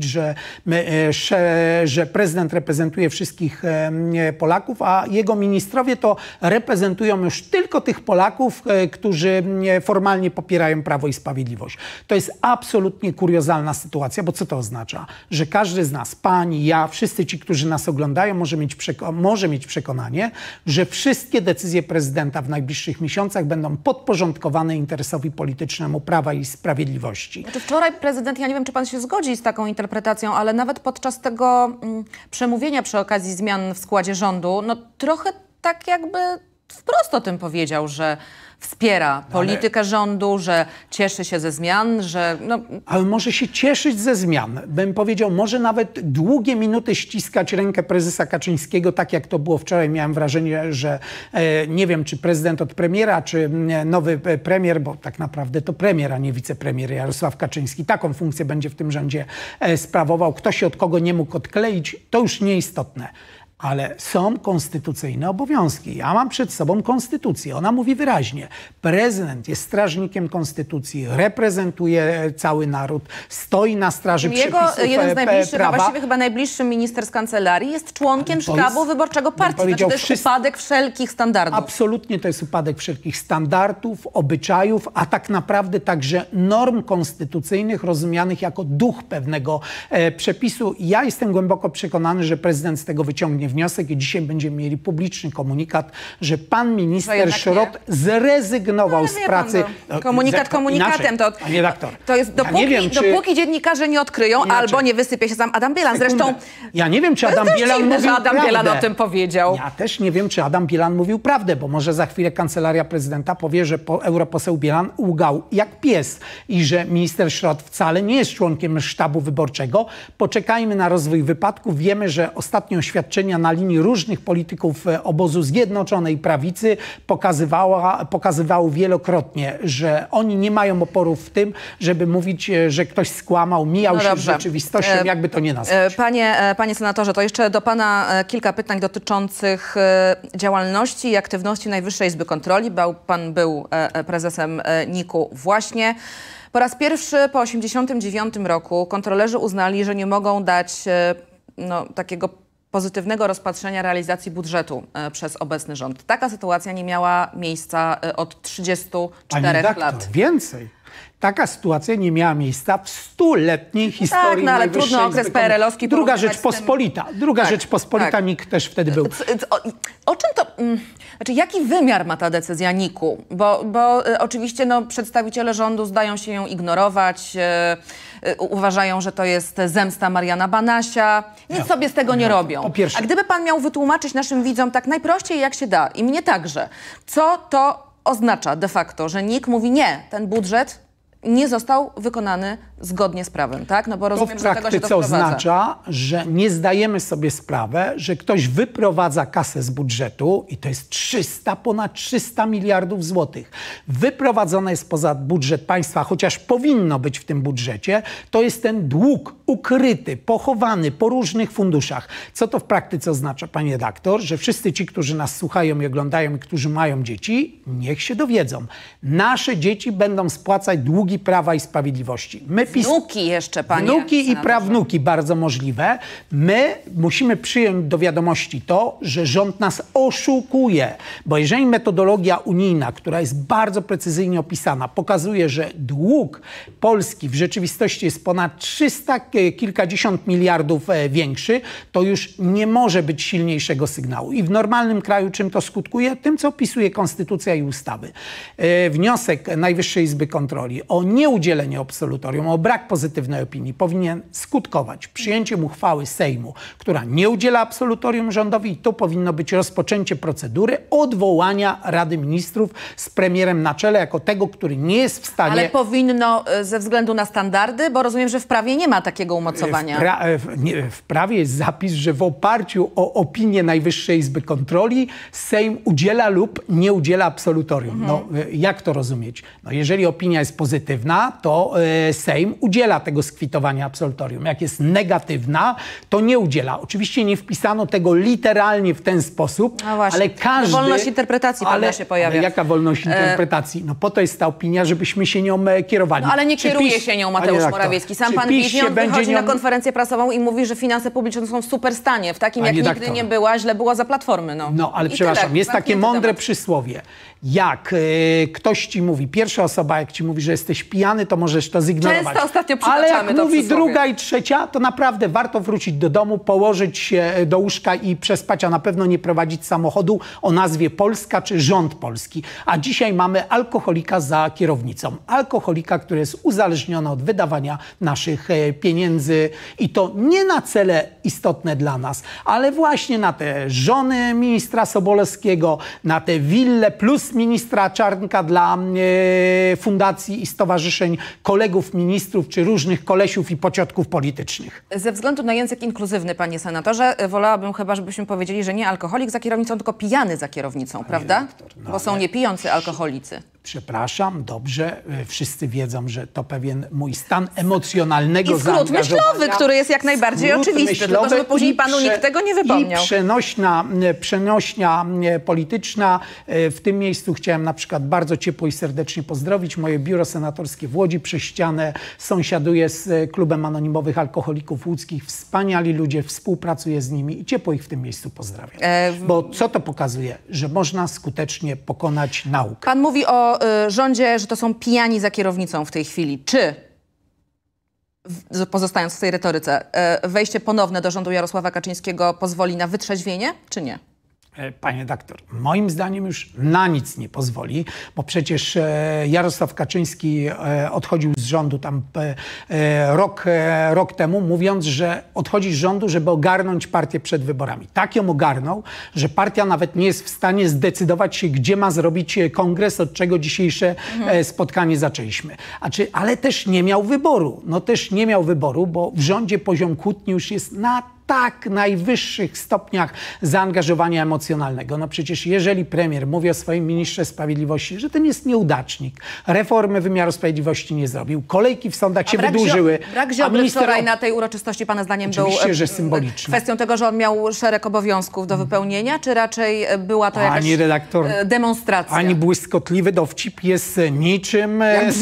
że prezydent reprezentuje wszystkich Polaków, a jego ministrowie to reprezentują już tylko tych Polaków, którzy formalnie popierają Prawo i Sprawiedliwość. To jest absolutnie kuriozalna sytuacja, bo co to oznacza? Że każdy z nas, pani, ja, wszyscy ci, którzy nas oglądają, może mieć przekonanie, że wszystkie decyzje prezydenta w najbliższych miesiącach będą podporządkowane interesowi politycznemu Prawa i Sprawiedliwości. Znaczy wczoraj prezydent, ja nie wiem, czy pan się zgodzi z taką interpretacją, ale nawet podczas tego przemówienia przy okazji zmian w składzie rządu, no trochę tak jakby wprost o tym powiedział, że wspiera politykę rządu, że cieszy się ze zmian, że... No... Ale może się cieszyć ze zmian. Bym powiedział, może nawet długie minuty ściskać rękę prezesa Kaczyńskiego, tak jak to było wczoraj. Miałem wrażenie, że nie wiem, czy prezydent od premiera, czy nowy premier, bo tak naprawdę to premier, a nie wicepremier Jarosław Kaczyński. Taką funkcję będzie w tym rządzie sprawował. Kto się od kogo nie mógł odkleić, to już nieistotne. Ale są konstytucyjne obowiązki. Ja mam przed sobą konstytucję. Ona mówi wyraźnie. Prezydent jest strażnikiem konstytucji, reprezentuje cały naród, stoi na straży przepisów jeden z najbliższych, prawa. a właściwie chyba najbliższy minister z kancelarii jest członkiem sztabu wyborczego partii. Znaczy, to jest upadek wszelkich standardów. Absolutnie to jest upadek wszelkich standardów, obyczajów, a tak naprawdę także norm konstytucyjnych rozumianych jako duch pewnego przepisu. Ja jestem głęboko przekonany, że prezydent z tego wyciągnie wniosek i dzisiaj będziemy mieli publiczny komunikat, że pan minister Szrot zrezygnował z pracy. Komunikat komunikatem. Panie redaktor, to jest dopóki dziennikarze nie odkryją, albo nie wysypie się sam Adam Bielan. Zresztą ja nie wiem, czy Adam Bielan mówił że Adam prawdę. Bielan o tym powiedział. Ja też nie wiem, czy Adam Bielan mówił prawdę, bo może za chwilę kancelaria prezydenta powie, że europoseł Bielan łgał jak pies i że minister Szrot wcale nie jest członkiem sztabu wyborczego. Poczekajmy na rozwój wypadku. Wiemy, że ostatnie oświadczenia na linii różnych polityków obozu Zjednoczonej Prawicy pokazywały wielokrotnie, że oni nie mają oporu w tym, żeby mówić, że ktoś skłamał, mijał się z rzeczywistością, jakby to nie nazwać. Panie senatorze, to jeszcze do pana kilka pytań dotyczących działalności i aktywności Najwyższej Izby Kontroli. Pan był prezesem NIK-u właśnie. Po raz pierwszy po 1989 roku kontrolerzy uznali, że nie mogą dać takiego pozytywnego rozpatrzenia realizacji budżetu przez obecny rząd. Taka sytuacja nie miała miejsca od 34 lat. Więcej. Taka sytuacja nie miała miejsca w 100-letniej historii. Tak, ale trudny okres PRL-owski. Druga Rzeczpospolita, NIK też wtedy był. O czym to... Znaczy, jaki wymiar ma ta decyzja NIK-u? Bo oczywiście przedstawiciele rządu zdają się ją ignorować, uważają, że to jest zemsta Mariana Banasia. Nic sobie z tego nie robią. A gdyby pan miał wytłumaczyć naszym widzom tak najprościej jak się da, i mnie także, co to oznacza de facto, że NIK mówi nie, ten budżet nie został wykonany zgodnie z prawem, tak? No bo rozumiem, że do tego się to wprowadza. Oznacza, że nie zdajemy sobie sprawy, że ktoś wyprowadza kasę z budżetu i to jest ponad 300 miliardów złotych. Wyprowadzone jest poza budżet państwa, chociaż powinno być w tym budżecie, to jest ten dług ukryty, pochowany po różnych funduszach. Co to w praktyce oznacza, panie redaktor? Że wszyscy ci, którzy nas słuchają i oglądają i którzy mają dzieci, niech się dowiedzą. Nasze dzieci będą spłacać długi Prawa i Sprawiedliwości. Wnuki jeszcze, panie Wnuki senatorze. I prawnuki, bardzo możliwe. My musimy przyjąć do wiadomości to, że rząd nas oszukuje. Bo jeżeli metodologia unijna, która jest bardzo precyzyjnie opisana, pokazuje, że dług Polski w rzeczywistości jest ponad 300 kilkadziesiąt miliardów większy, to już nie może być silniejszego sygnału. I w normalnym kraju czym to skutkuje? Tym, co opisuje konstytucja i ustawy. Wniosek Najwyższej Izby Kontroli o nieudzielenie absolutorium, o brak pozytywnej opinii powinien skutkować przyjęciem uchwały Sejmu, która nie udziela absolutorium rządowi i to powinno być rozpoczęcie procedury odwołania Rady Ministrów z premierem na czele jako tego, który nie jest w stanie... Ale powinno ze względu na standardy, bo rozumiem, że w prawie nie ma takiego umocowania. W prawie jest zapis, że w oparciu o opinię Najwyższej Izby Kontroli Sejm udziela lub nie udziela absolutorium. Jak to rozumieć? Jeżeli opinia jest pozytywna, to Sejm udziela tego skwitowania absolutorium. Jak jest negatywna, to nie udziela. Oczywiście nie wpisano tego literalnie w ten sposób, ale każdy... Wolność interpretacji pewna się pojawia. Ale jaka wolność interpretacji? Po to jest ta opinia, żebyśmy się nią kierowali. Ale nie kieruje się nią Mateusz Morawiecki. Sam pan Wiśnion wychodzi na konferencję prasową i mówi, że finanse publiczne są w super stanie, w takim jak nigdy nie była, źle była za Platformy. Ale przepraszam, jest takie mądre przysłowie. Jak ktoś ci mówi, pierwsza osoba jak ci mówi, że jesteś pijany, to możesz to zignorować. lata ostatnio Ale przytaczamy jak to mówi przysłowie. druga i trzecia, to naprawdę warto wrócić do domu, położyć się do łóżka i przespać, a na pewno nie prowadzić samochodu o nazwie Polska czy rząd polski. A dzisiaj mamy alkoholika za kierownicą. Alkoholika, który jest uzależniony od wydawania naszych pieniędzy i to nie na cele istotne dla nas, ale właśnie na te żony ministra Sobolewskiego, na te wille plus ministra Czarnka dla fundacji i stowarzyszeń kolegów ministrów czy różnych kolesiów i pociotków politycznych. Ze względu na język inkluzywny, panie senatorze, wolałabym chyba, żebyśmy powiedzieli, że nie alkoholik za kierownicą, tylko pijany za kierownicą, prawda? redaktor, no Bo są ale- niepijący alkoholicy. Przepraszam, dobrze, wszyscy wiedzą, że to pewien mój stan emocjonalnego I skrót zaangażowania. myślowy, który jest jak najbardziej Skrót oczywisty, tylko myślowy żeby później i panu nikt tego nie wypomniał. I przenośnia polityczna. W tym miejscu chciałem na przykład bardzo ciepło i serdecznie pozdrowić moje biuro senatorskie w Łodzi przy ścianę. Sąsiaduję z Klubem Anonimowych Alkoholików Łódzkich. Wspaniali ludzie, współpracuję z nimi i ciepło ich w tym miejscu pozdrawiam. Bo co to pokazuje? Że można skutecznie pokonać naukę. Pan mówi o rządzie, że to są pijani za kierownicą w tej chwili. Czy, pozostając w tej retoryce, wejście ponowne do rządu Jarosława Kaczyńskiego pozwoli na wytrzeźwienie, czy nie? Panie doktor, moim zdaniem już na nic nie pozwoli, bo przecież Jarosław Kaczyński odchodził z rządu tam rok temu, mówiąc, że odchodzi z rządu, żeby ogarnąć partię przed wyborami. Tak ją ogarnął, że partia nawet nie jest w stanie zdecydować się, gdzie ma zrobić kongres, od czego dzisiejsze spotkanie zaczęliśmy. Ale też nie miał wyboru. No też nie miał wyboru, bo w rządzie poziom kłótni już jest na tak najwyższych stopniach zaangażowania emocjonalnego. No przecież jeżeli premier mówi o swoim ministrze sprawiedliwości, że ten jest nieudacznik, reformy wymiaru sprawiedliwości nie zrobił, kolejki w sądach się wydłużyły. Brak Ziobry wczoraj na tej uroczystości pana zdaniem Oczywiście, był że symboliczny. kwestią tego, że on miał szereg obowiązków do wypełnienia, czy raczej była to jakaś demonstracja? Ani błyskotliwy dowcip jest niczym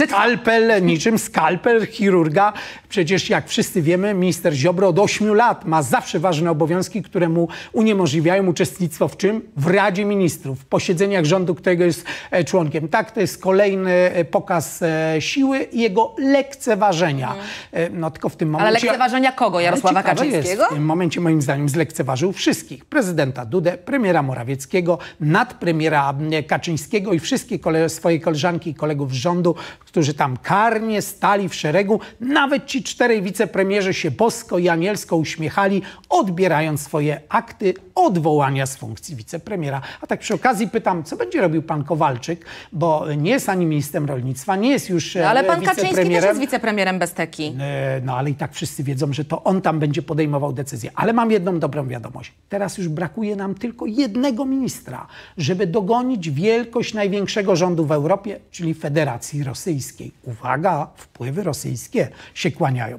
skalpel chirurga. Przecież jak wszyscy wiemy, minister Ziobro od 8 lat ma zawsze ważne obowiązki, które mu uniemożliwiają uczestnictwo w czym? W Radzie Ministrów, w posiedzeniach rządu, którego jest członkiem. Tak, to jest kolejny pokaz siły i jego lekceważenia. No tylko w tym momencie... Ale lekceważenia kogo? Jarosława Kaczyńskiego? Jest, w tym momencie moim zdaniem zlekceważył wszystkich. Prezydenta Dudę, premiera Morawieckiego, nadpremiera Kaczyńskiego i wszystkie swoje koleżanki i kolegów z rządu, którzy tam karnie stali w szeregu. Nawet ci 4 wicepremierzy się bosko i anielsko uśmiechali, odbierając swoje akty odwołania z funkcji wicepremiera. A tak przy okazji pytam, co będzie robił pan Kowalczyk, bo nie jest ani ministrem rolnictwa, nie jest już ale pan Kaczyński też wicepremierem. jest wicepremierem bez teki. No ale i tak wszyscy wiedzą, że to on tam będzie podejmował decyzję. Ale mam jedną dobrą wiadomość. Teraz już brakuje nam tylko jednego ministra, żeby dogonić wielkość największego rządu w Europie, czyli Federacji Rosyjskiej. Uwaga, wpływy rosyjskie się kłaniają.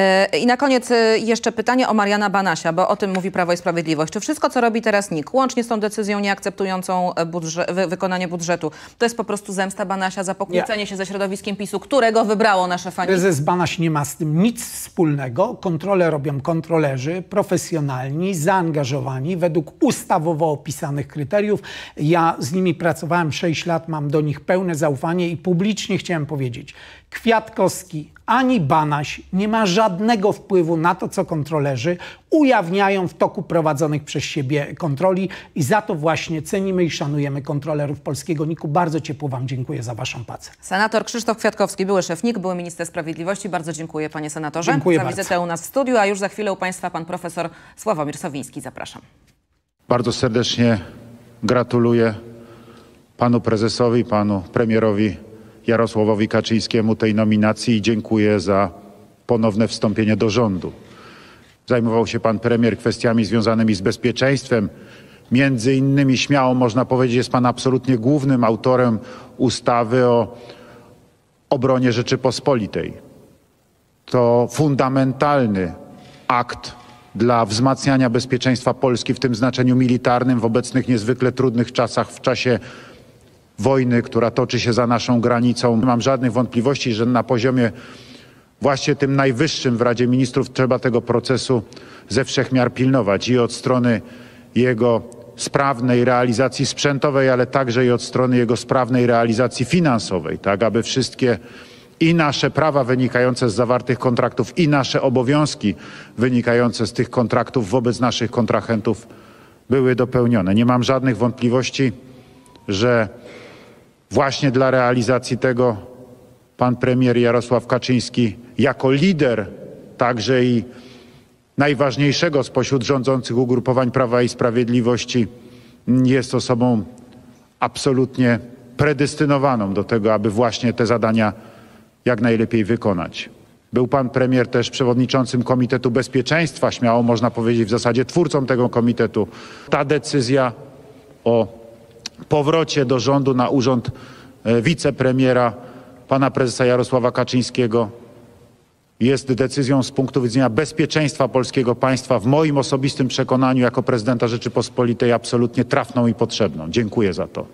I na koniec jeszcze pytanie o Mariana Banasia, bo o tym mówi Prawo i Sprawiedliwość. Czy wszystko, co robi teraz NIK, łącznie z tą decyzją nieakceptującą wykonanie budżetu, to jest po prostu zemsta Banasia za pokłócenie się ze środowiskiem PiS-u, którego wybrało na szefa NIK? Prezes Banaś nie ma z tym nic wspólnego. Kontrolę robią kontrolerzy, profesjonalni, zaangażowani, według ustawowo opisanych kryteriów. Ja z nimi pracowałem 6 lat, mam do nich pełne zaufanie i publicznie chciałem powiedzieć, Kwiatkowski ani Banaś nie ma żadnego wpływu na to, co kontrolerzy ujawniają w toku prowadzonych przez siebie kontroli i za to właśnie cenimy i szanujemy kontrolerów polskiego NIK-u. Bardzo ciepło wam dziękuję za waszą pracę. Senator Krzysztof Kwiatkowski, były szef NIK, były minister sprawiedliwości. Bardzo dziękuję, panie senatorze, dziękuję za bardzo. wizytę u nas w studiu, a już za chwilę u państwa pan profesor Sławomir Sowiński. Zapraszam. Bardzo serdecznie gratuluję panu prezesowi, panu premierowi Jarosławowi Kaczyńskiemu tej nominacji i dziękuję za ponowne wstąpienie do rządu. Zajmował się pan premier kwestiami związanymi z bezpieczeństwem. Między innymi, śmiało można powiedzieć, jest pan absolutnie głównym autorem ustawy o obronie Rzeczypospolitej. To fundamentalny akt dla wzmacniania bezpieczeństwa Polski w tym znaczeniu militarnym w obecnych niezwykle trudnych czasach, w czasie wojny, która toczy się za naszą granicą. Nie mam żadnych wątpliwości, że na poziomie właśnie tym najwyższym w Radzie Ministrów trzeba tego procesu ze wszech miar pilnować i od strony jego sprawnej realizacji sprzętowej, ale także i od strony jego sprawnej realizacji finansowej, tak aby wszystkie i nasze prawa wynikające z zawartych kontraktów, i nasze obowiązki wynikające z tych kontraktów wobec naszych kontrahentów były dopełnione. Nie mam żadnych wątpliwości, że właśnie dla realizacji tego pan premier Jarosław Kaczyński jako lider także i najważniejszego spośród rządzących ugrupowań Prawa i Sprawiedliwości jest osobą absolutnie predestynowaną do tego, aby właśnie te zadania jak najlepiej wykonać. Był pan premier też przewodniczącym Komitetu Bezpieczeństwa, śmiało można powiedzieć w zasadzie twórcą tego komitetu. Ta decyzja o powrocie do rządu na urząd wicepremiera pana prezesa Jarosława Kaczyńskiego jest decyzją z punktu widzenia bezpieczeństwa polskiego państwa w moim osobistym przekonaniu jako prezydenta Rzeczypospolitej absolutnie trafną i potrzebną. Dziękuję za to.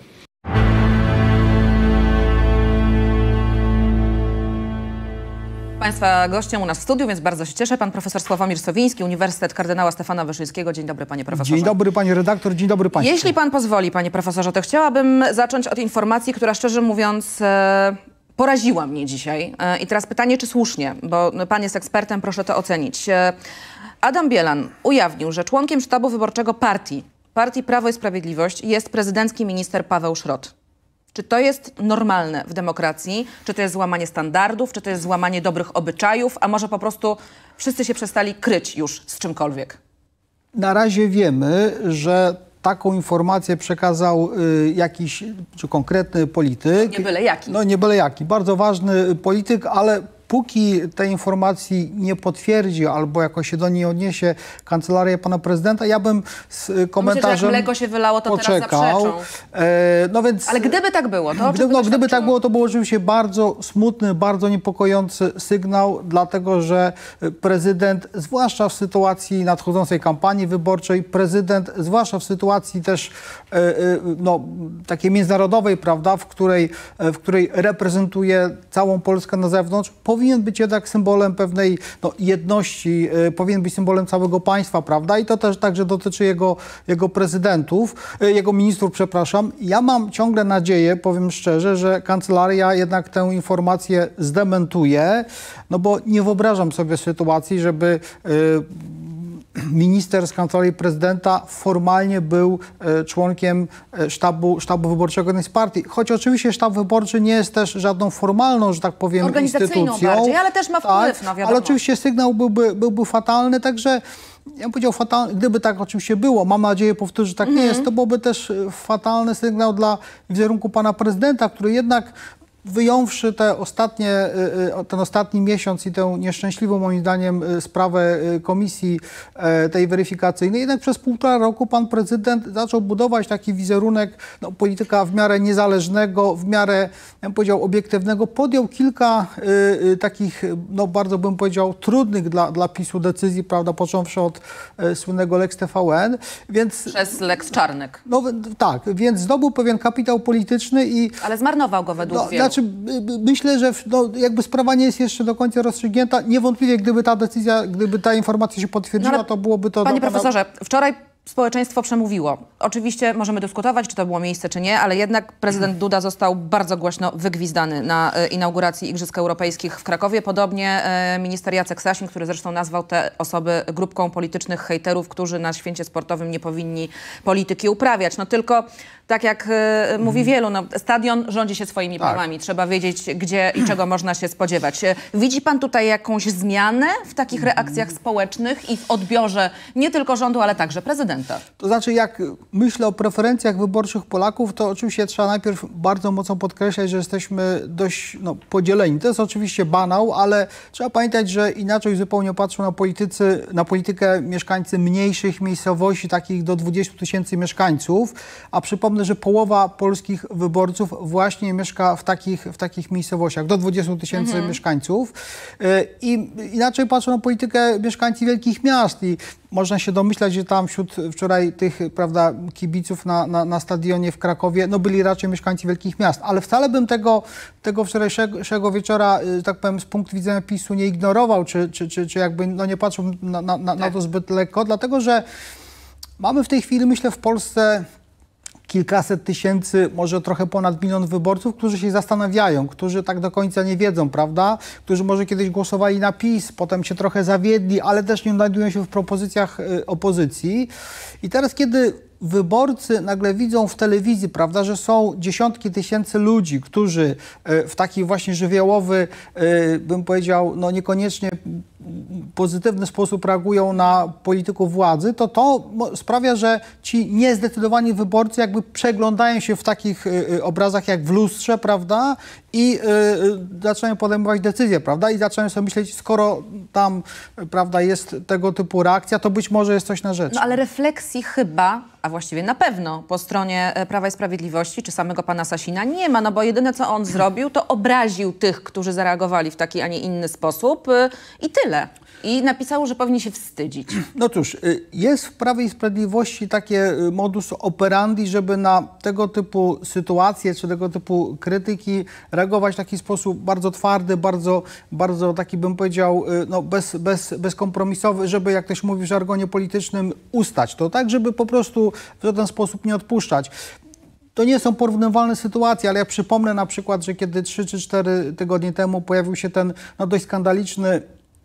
Państwa gościem u nas w studiu, więc bardzo się cieszę. Pan profesor Sławomir Sowiński, Uniwersytet Kardynała Stefana Wyszyńskiego. Dzień dobry, panie profesorze. Dzień dobry, pani redaktor, dzień dobry państwu. Jeśli pan pozwoli, panie profesorze, to chciałabym zacząć od informacji, która szczerze mówiąc poraziła mnie dzisiaj. I teraz pytanie, czy słusznie, bo pan jest ekspertem, proszę to ocenić. Adam Bielan ujawnił, że członkiem sztabu wyborczego partii Prawo i Sprawiedliwość jest prezydencki minister Paweł Szrot. Czy to jest normalne w demokracji? Czy to jest złamanie standardów? Czy to jest złamanie dobrych obyczajów? A może po prostu wszyscy się przestali kryć już z czymkolwiek? Na razie wiemy, że taką informację przekazał jakiś czy konkretny polityk. Nie byle jaki. No nie byle jaki. Bardzo ważny polityk, ale póki tej informacji nie potwierdzi albo jakoś się do niej odniesie kancelaria pana prezydenta, ja bym z komentarzem myślę, że jak mleko się wylało, to poczekał. Teraz zaprzeczą. No więc, ale gdyby tak było, to gdyby tak było, to był oczywiście bardzo smutny, bardzo niepokojący sygnał, dlatego że prezydent, zwłaszcza w sytuacji nadchodzącej kampanii wyborczej, prezydent, zwłaszcza w sytuacji też no, takiej międzynarodowej, prawda, w której reprezentuje całą Polskę na zewnątrz, powinien być jednak symbolem pewnej jedności, powinien być symbolem całego państwa, prawda? I to też także dotyczy jego prezydentów, jego ministrów, przepraszam. Ja mam ciągle nadzieję, powiem szczerze, że kancelaria jednak tę informację zdementuje, no bo nie wyobrażam sobie sytuacji, żeby minister z kancelarii prezydenta formalnie był członkiem sztabu wyborczego jednej z partii. Choć oczywiście sztab wyborczy nie jest też żadną formalną, że tak powiem, instytucją. Bardziej, ale też ma wpływ, no wiadomo. Ale oczywiście sygnał byłby fatalny, także ja bym powiedział fatalny, gdyby tak oczywiście było, mam nadzieję, powtórzę, że tak nie jest, to byłby też fatalny sygnał dla wizerunku pana prezydenta, który jednak wyjąwszy ten ostatni miesiąc i tę nieszczęśliwą, moim zdaniem, sprawę komisji tej weryfikacyjnej, jednak przez 1,5 roku pan prezydent zaczął budować taki wizerunek polityka w miarę niezależnego, w miarę, ja bym powiedział, obiektywnego. Podjął kilka takich, bardzo bym powiedział, trudnych dla PiS-u decyzji, prawda, począwszy od słynnego Lex TVN, więc... Przez Lex Czarnek. No tak, więc zdobył pewien kapitał polityczny i... Ale zmarnował go według wielu. Myślę, że jakby sprawa nie jest jeszcze do końca rozstrzygnięta. Niewątpliwie, gdyby ta informacja się potwierdziła, to byłoby to... Panie profesorze, wczoraj społeczeństwo przemówiło. Oczywiście możemy dyskutować, czy to było miejsce, czy nie, ale jednak prezydent Duda został bardzo głośno wygwizdany na inauguracji Igrzysk Europejskich w Krakowie. Podobnie minister Jacek Sasin, który zresztą nazwał te osoby grupką politycznych hejterów, którzy na święcie sportowym nie powinni polityki uprawiać. No tylko, tak jak mówi wielu, stadion rządzi się swoimi prawami. Trzeba wiedzieć, gdzie i czego można się spodziewać. Widzi pan tutaj jakąś zmianę w takich reakcjach społecznych i w odbiorze nie tylko rządu, ale także prezydenta? To znaczy, jak myślę o preferencjach wyborczych Polaków, to oczywiście trzeba najpierw bardzo mocno podkreślać, że jesteśmy dość podzieleni. To jest oczywiście banał, ale trzeba pamiętać, że inaczej zupełnie patrzą na politykę mieszkańcy mniejszych miejscowości, takich do 20 000 mieszkańców, a przypomnę, że połowa polskich wyborców właśnie mieszka w takich miejscowościach, do 20 000 mieszkańców. I inaczej patrzą na politykę mieszkańcy wielkich miast i można się domyślać, że tam wśród wczoraj tych, prawda, kibiców na stadionie w Krakowie, byli raczej mieszkańcy wielkich miast. Ale wcale bym tego wczorajszego wieczora, tak powiem, z punktu widzenia PiS-u nie ignorował, czy jakby nie patrzył na to zbyt lekko, dlatego że mamy w tej chwili, myślę, w Polsce kilkaset tysięcy, może trochę ponad 1 milion wyborców, którzy się zastanawiają, którzy tak do końca nie wiedzą, prawda? Którzy może kiedyś głosowali na PiS, potem się trochę zawiedli, ale też nie znajdują się w propozycjach opozycji. I teraz, kiedy wyborcy nagle widzą w telewizji, prawda, że są dziesiątki tysięcy ludzi, którzy w taki właśnie żywiołowy, bym powiedział, no niekoniecznie pozytywny sposób reagują na polityków władzy, to sprawia, że ci niezdecydowani wyborcy jakby przeglądają się w takich obrazach jak w lustrze, prawda, i zaczynają podejmować decyzje, prawda, i zaczynają sobie myśleć, skoro tam, prawda, jest tego typu reakcja, to być może jest coś na rzecz. No ale refleksji chyba, a właściwie na pewno po stronie Prawa i Sprawiedliwości czy samego pana Sasina nie ma, no bo jedyne co on zrobił, to obraził tych, którzy zareagowali w taki, a nie inny sposób i tyle. I napisało, że powinni się wstydzić. No cóż, jest w Prawie i Sprawiedliwości takie modus operandi, żeby na tego typu sytuacje czy tego typu krytyki reagować w taki sposób bardzo twardy, bardzo taki, bym powiedział, no bezkompromisowy, żeby, jak ktoś mówi w żargonie politycznym, ustać to, tak, żeby po prostu w żaden sposób nie odpuszczać. To nie są porównywalne sytuacje, ale ja przypomnę na przykład, że kiedy 3 czy 4 tygodnie temu pojawił się ten dość skandaliczny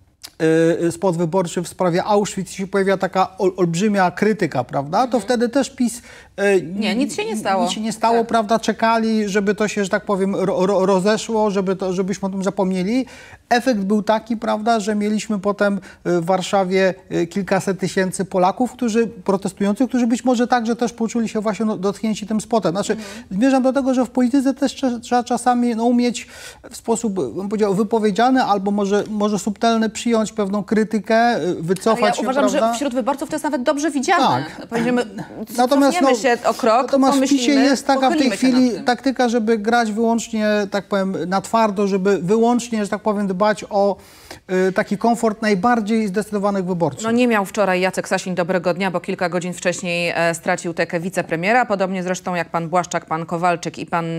spot wyborczy w sprawie Auschwitz, się pojawia taka olbrzymia krytyka, prawda? To wtedy też PiS... Nie, nic się nie stało. Nic się nie stało, tak. Prawda? Czekali, żeby to się, że tak powiem, rozeszło, żebyśmy o tym zapomnieli. Efekt był taki, prawda, że mieliśmy potem w Warszawie kilkaset tysięcy Polaków, protestujących, którzy być może także też poczuli się właśnie dotknięci tym spotem. Znaczy, zmierzam do tego, że w polityce też trzeba czasami umieć w sposób, bym powiedział, wypowiedziany albo może subtelny przyjąć pewną krytykę, wycofać się, uważam, prawda? że wśród wyborców to jest nawet dobrze widziane. Tak. Powiedzmy, natomiast się o krok, natomiast w PiSie jest taka w tej chwili tym. taktyka, żeby grać wyłącznie, tak powiem, na twardo, żeby wyłącznie, że tak powiem, dbać o taki komfort najbardziej zdecydowanych wyborców. No nie miał wczoraj Jacek Sasin dobrego dnia, bo kilka godzin wcześniej stracił tekę wicepremiera, podobnie zresztą jak pan Błaszczak, pan Kowalczyk i pan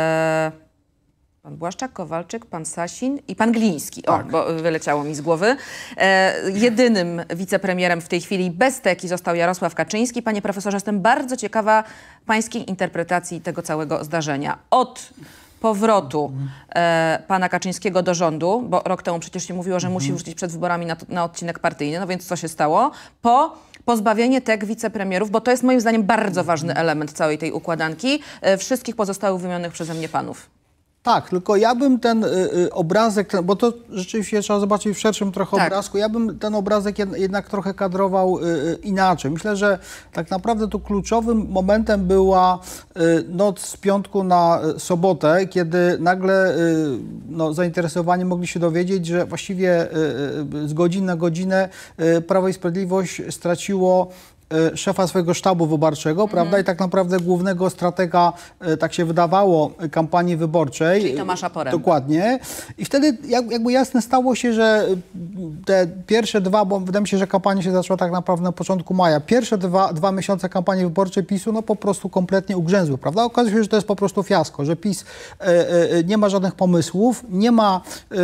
Błaszczak, Kowalczyk, pan Sasin i pan Gliński. Tak. O, bo wyleciało mi z głowy. Jedynym wicepremierem w tej chwili bez teki został Jarosław Kaczyński. Panie profesorze, jestem bardzo ciekawa pańskiej interpretacji tego całego zdarzenia. Od powrotu pana Kaczyńskiego do rządu, bo rok temu przecież się mówiło, że musi wrócić przed wyborami na odcinek partyjny, no więc co się stało? Po pozbawienie tek wicepremierów, bo to jest moim zdaniem bardzo ważny element całej tej układanki, wszystkich pozostałych wymienionych przeze mnie panów. Tak, tylko ja bym ten obrazek, bo to rzeczywiście trzeba zobaczyć w szerszym trochę obrazku, ja bym ten obrazek jednak trochę kadrował inaczej. Myślę, że tak naprawdę tu kluczowym momentem była noc z piątku na sobotę, kiedy nagle zainteresowani mogli się dowiedzieć, że właściwie z godziny na godzinę Prawo i Sprawiedliwość straciło szefa swojego sztabu wyborczego, prawda? I tak naprawdę głównego stratega, tak się wydawało, kampanii wyborczej. Czyli Tomasza Porę. Dokładnie. I wtedy jakby jasne stało się, że te pierwsze bo wydaje mi się, że kampania się zaczęła tak naprawdę na początku maja. Pierwsze dwa miesiące kampanii wyborczej PiS-u po prostu kompletnie ugrzęzły, prawda? Okazuje się, że to jest po prostu fiasko, że PiS nie ma żadnych pomysłów, nie ma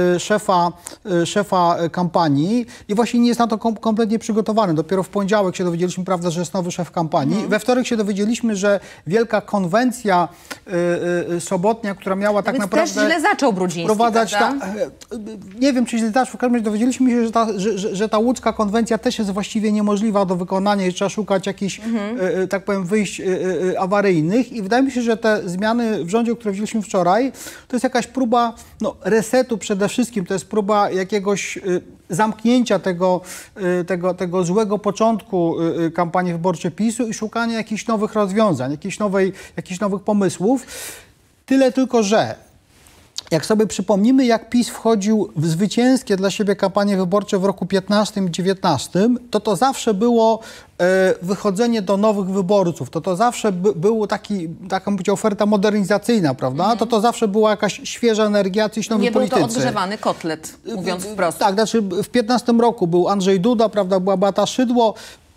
szefa kampanii i właśnie nie jest na to kompletnie przygotowany. Dopiero w poniedziałek się dowiedzieliśmy, prawda, że jest nowy szef kampanii. We wtorek się dowiedzieliśmy, że wielka sobotnia, która miała tak naprawdę... też źle zaczął Brudziński, wprowadzać nie wiem, czy źle zaczął, w każdym razie dowiedzieliśmy się, że ta łódzka konwencja też jest właściwie niemożliwa do wykonania i trzeba szukać jakichś, tak powiem, wyjść awaryjnych. I wydaje mi się, że te zmiany w rządzie, które wzięliśmy wczoraj, to jest jakaś próba resetu przede wszystkim, to jest próba jakiegoś zamknięcia tego złego początku kampanii wyborczej PiS-u i szukania jakichś nowych rozwiązań, jakichś nowych pomysłów. Tyle tylko, że jak sobie przypomnimy, jak PiS wchodził w zwycięskie dla siebie kampanie wyborcze w roku 15 i 19, to zawsze było wychodzenie do nowych wyborców. To zawsze było taka oferta modernizacyjna, prawda? To zawsze była jakaś świeża energia, jacyś nowi politycy. Nie był to odgrzewany kotlet, mówiąc wprost. Tak, znaczy w 15 roku był Andrzej Duda, prawda, była Beata Szydło.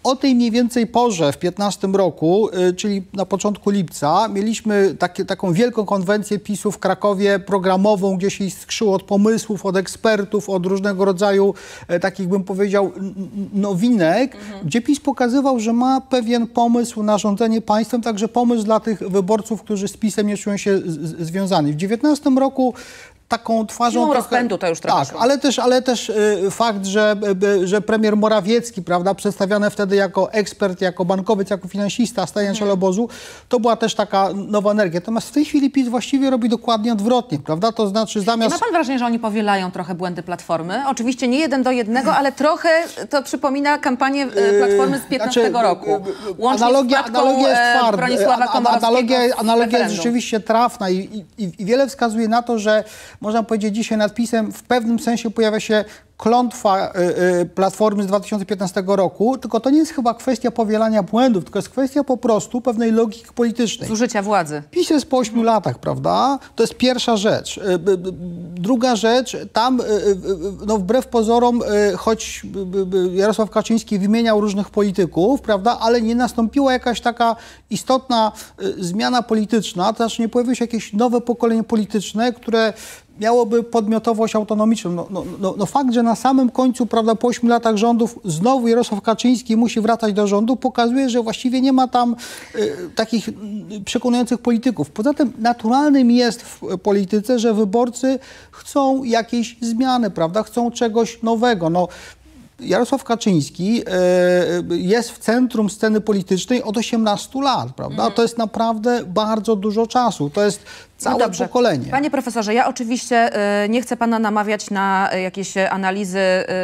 o tej mniej więcej porze w 2015 roku, czyli na początku lipca, mieliśmy taką wielką konwencję PiS-u w Krakowie, programową, gdzie się skrzyło od pomysłów, od ekspertów, od różnego rodzaju takich, bym powiedział, nowinek, gdzie PiS pokazywał, że ma pewien pomysł na rządzenie państwem, także pomysł dla tych wyborców, którzy z PiS-em nie czują się związani. W 2019 roku taką twarzą rozpędu to już trochę. Tak, ale też fakt, że premier Morawiecki, prawda, przedstawiany wtedy jako ekspert, jako bankowiec, jako finansista, staje na czele obozu, to była też taka nowa energia. Natomiast w tej chwili PiS właściwie robi dokładnie odwrotnie, prawda? To znaczy zamiast... Nie ma pan wrażenia, że oni powielają trochę błędy Platformy? Oczywiście nie 1 do 1, ale trochę to przypomina kampanię Platformy z 2015 roku. Analogia jest twarda. Bronisława Komorowskiego Analogia jest rzeczywiście trafna i wiele wskazuje na to, że można powiedzieć, dzisiaj nad PiS-em w pewnym sensie pojawia się klątwa Platformy z 2015 roku, tylko to nie jest chyba kwestia powielania błędów, tylko jest kwestia po prostu pewnej logiki politycznej. Zużycia władzy. PiS jest po 8 latach, prawda? To jest pierwsza rzecz. Druga rzecz, tam no wbrew pozorom, choć Jarosław Kaczyński wymieniał różnych polityków, prawda, ale nie nastąpiła jakaś taka istotna zmiana polityczna, to znaczy nie pojawiło się jakieś nowe pokolenie polityczne, które miałoby podmiotowość autonomiczną. No fakt, że na samym końcu, prawda, po 8 latach rządów znowu Jarosław Kaczyński musi wracać do rządu, pokazuje, że właściwie nie ma tam takich przekonujących polityków. Poza tym naturalnym jest w polityce, że wyborcy chcą jakiejś zmiany, prawda, chcą czegoś nowego. No, Jarosław Kaczyński jest w centrum sceny politycznej od 18 lat, prawda? To jest naprawdę bardzo dużo czasu. To jest całe pokolenie. Panie profesorze, ja oczywiście nie chcę pana namawiać na jakieś analizy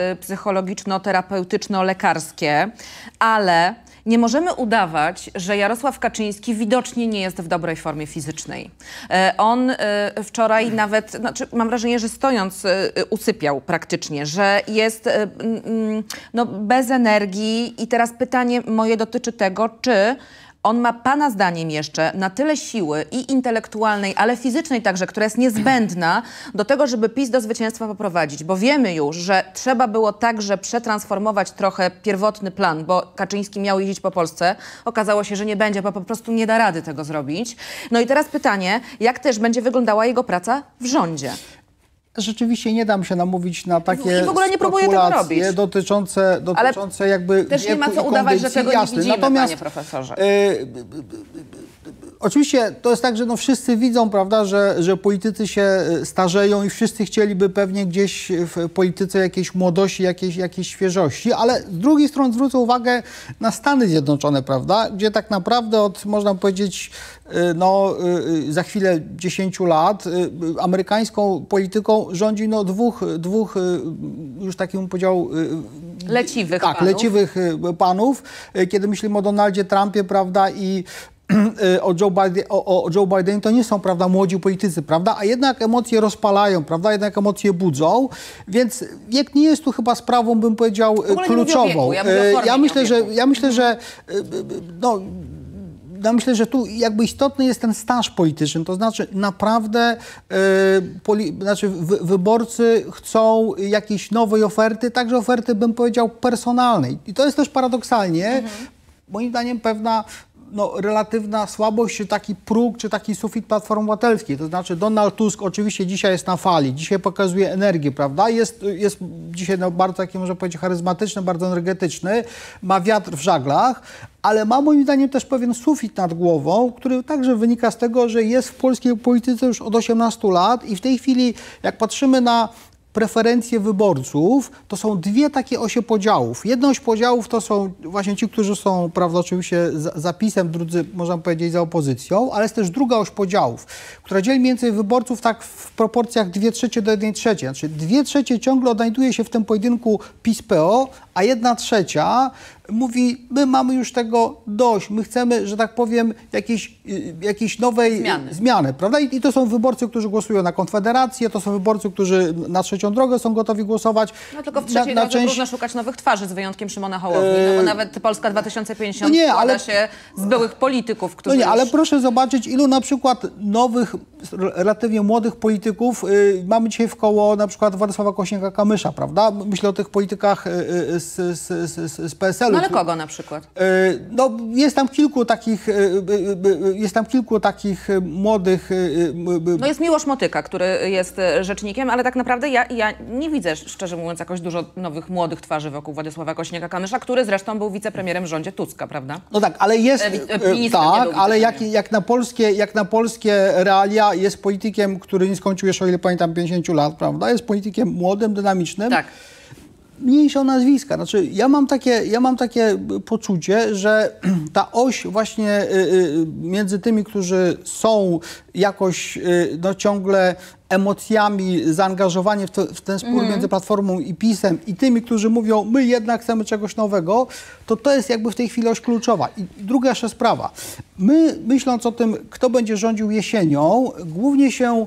psychologiczno-terapeutyczno-lekarskie, ale nie możemy udawać, że Jarosław Kaczyński widocznie nie jest w dobrej formie fizycznej. On wczoraj nawet, znaczy mam wrażenie, że stojąc usypiał praktycznie, że jest no, bez energii i teraz pytanie moje dotyczy tego, czy on ma pana zdaniem jeszcze na tyle siły i intelektualnej, ale fizycznej także, która jest niezbędna do tego, żeby PiS do zwycięstwa poprowadzić. Bo wiemy już, że trzeba było także przetransformować trochę pierwotny plan, bo Kaczyński miał jeździć po Polsce. Okazało się, że nie będzie, bo po prostu nie da rady tego zrobić. No i teraz pytanie, jak też będzie wyglądała jego praca w rządzie? Rzeczywiście nie dam się namówić na takie i w ogóle nie próbuję tego robić. dotyczące jakby też nie ma co udawać, że tego nie widzimy, natomiast, panie profesorze. Oczywiście to jest tak, że no wszyscy widzą, prawda, że politycy się starzeją i wszyscy chcieliby pewnie gdzieś w polityce jakiejś młodości, jakiejś świeżości, ale z drugiej strony zwrócę uwagę na Stany Zjednoczone, prawda, gdzie tak naprawdę od, można powiedzieć, no za chwilę 10 lat amerykańską polityką rządzi no dwóch już takim powiedział leciwych panów. Leciwych panów, kiedy myślimy o Donaldzie Trumpie, prawda, i o Joe Bidenie, to nie są, prawda, młodzi politycy, prawda, a jednak emocje rozpalają, prawda, jednak emocje budzą, więc wiek nie jest tu chyba sprawą, bym powiedział, kluczową. Ja myślę, że tu jakby istotny jest ten staż polityczny, to znaczy naprawdę wyborcy chcą jakiejś nowej oferty, także oferty, bym powiedział, personalnej. I to jest też paradoksalnie, moim zdaniem, pewna relatywna słabość, czy taki próg, czy taki sufit Platformy Obywatelskiej. To znaczy Donald Tusk oczywiście dzisiaj jest na fali, dzisiaj pokazuje energię, prawda? Jest dzisiaj bardzo taki, można powiedzieć, charyzmatyczny, bardzo energetyczny, ma wiatr w żaglach, ale ma moim zdaniem też pewien sufit nad głową, który także wynika z tego, że jest w polskiej polityce już od 18 lat i w tej chwili, jak patrzymy na preferencje wyborców, to są dwie takie osie podziałów. Jedna oś podziałów to są właśnie ci, którzy są, prawda, oczywiście za PiS-em, drudzy, można powiedzieć, za opozycją, ale jest też druga oś podziałów, która dzieli mniej więcej wyborców tak w proporcjach 2/3 do 1/3. Znaczy 2/3 ciągle odnajduje się w tym pojedynku PiS-PO, a 1/3 mówi, my mamy już tego dość, my chcemy, że tak powiem, jakiejś nowej zmiany, prawda? I to są wyborcy, którzy głosują na Konfederację, to są wyborcy, którzy na Trzecią Drogę są gotowi głosować. No tylko w trzeciej drodze trudno szukać nowych twarzy, z wyjątkiem Szymona Hołowni, no bo nawet Polska 2050 składa się z byłych polityków, którzy ale proszę zobaczyć, ilu na przykład nowych relatywnie młodych polityków mamy dzisiaj wkoło na przykład Władysława Kosiniaka-Kamysza, prawda? Myślę o tych politykach z PSL-u. No ale kogo na przykład? No, jest tam kilku takich młodych... No jest Miłosz Motyka, który jest rzecznikiem, ale tak naprawdę ja nie widzę, szczerze mówiąc, jakoś dużo nowych, młodych twarzy wokół Władysława Kosiniaka-Kamysza, który zresztą był wicepremierem w rządzie Tuska, prawda? No tak, ale jest... tak, ale jak na polskie realia jest politykiem, który nie skończył jeszcze, o ile pamiętam, 50 lat, prawda? Jest politykiem młodym, dynamicznym. Tak. Mniejsze o nazwiska. Znaczy, ja mam takie poczucie, że ta oś właśnie między tymi, którzy są jakoś no, ciągle emocjami zaangażowani w ten spór między Platformą i PiS-em i tymi, którzy mówią, my jednak chcemy czegoś nowego, to jest jakby w tej chwili oś kluczowa. I druga jeszcze sprawa. My, myśląc o tym, kto będzie rządził jesienią, głównie się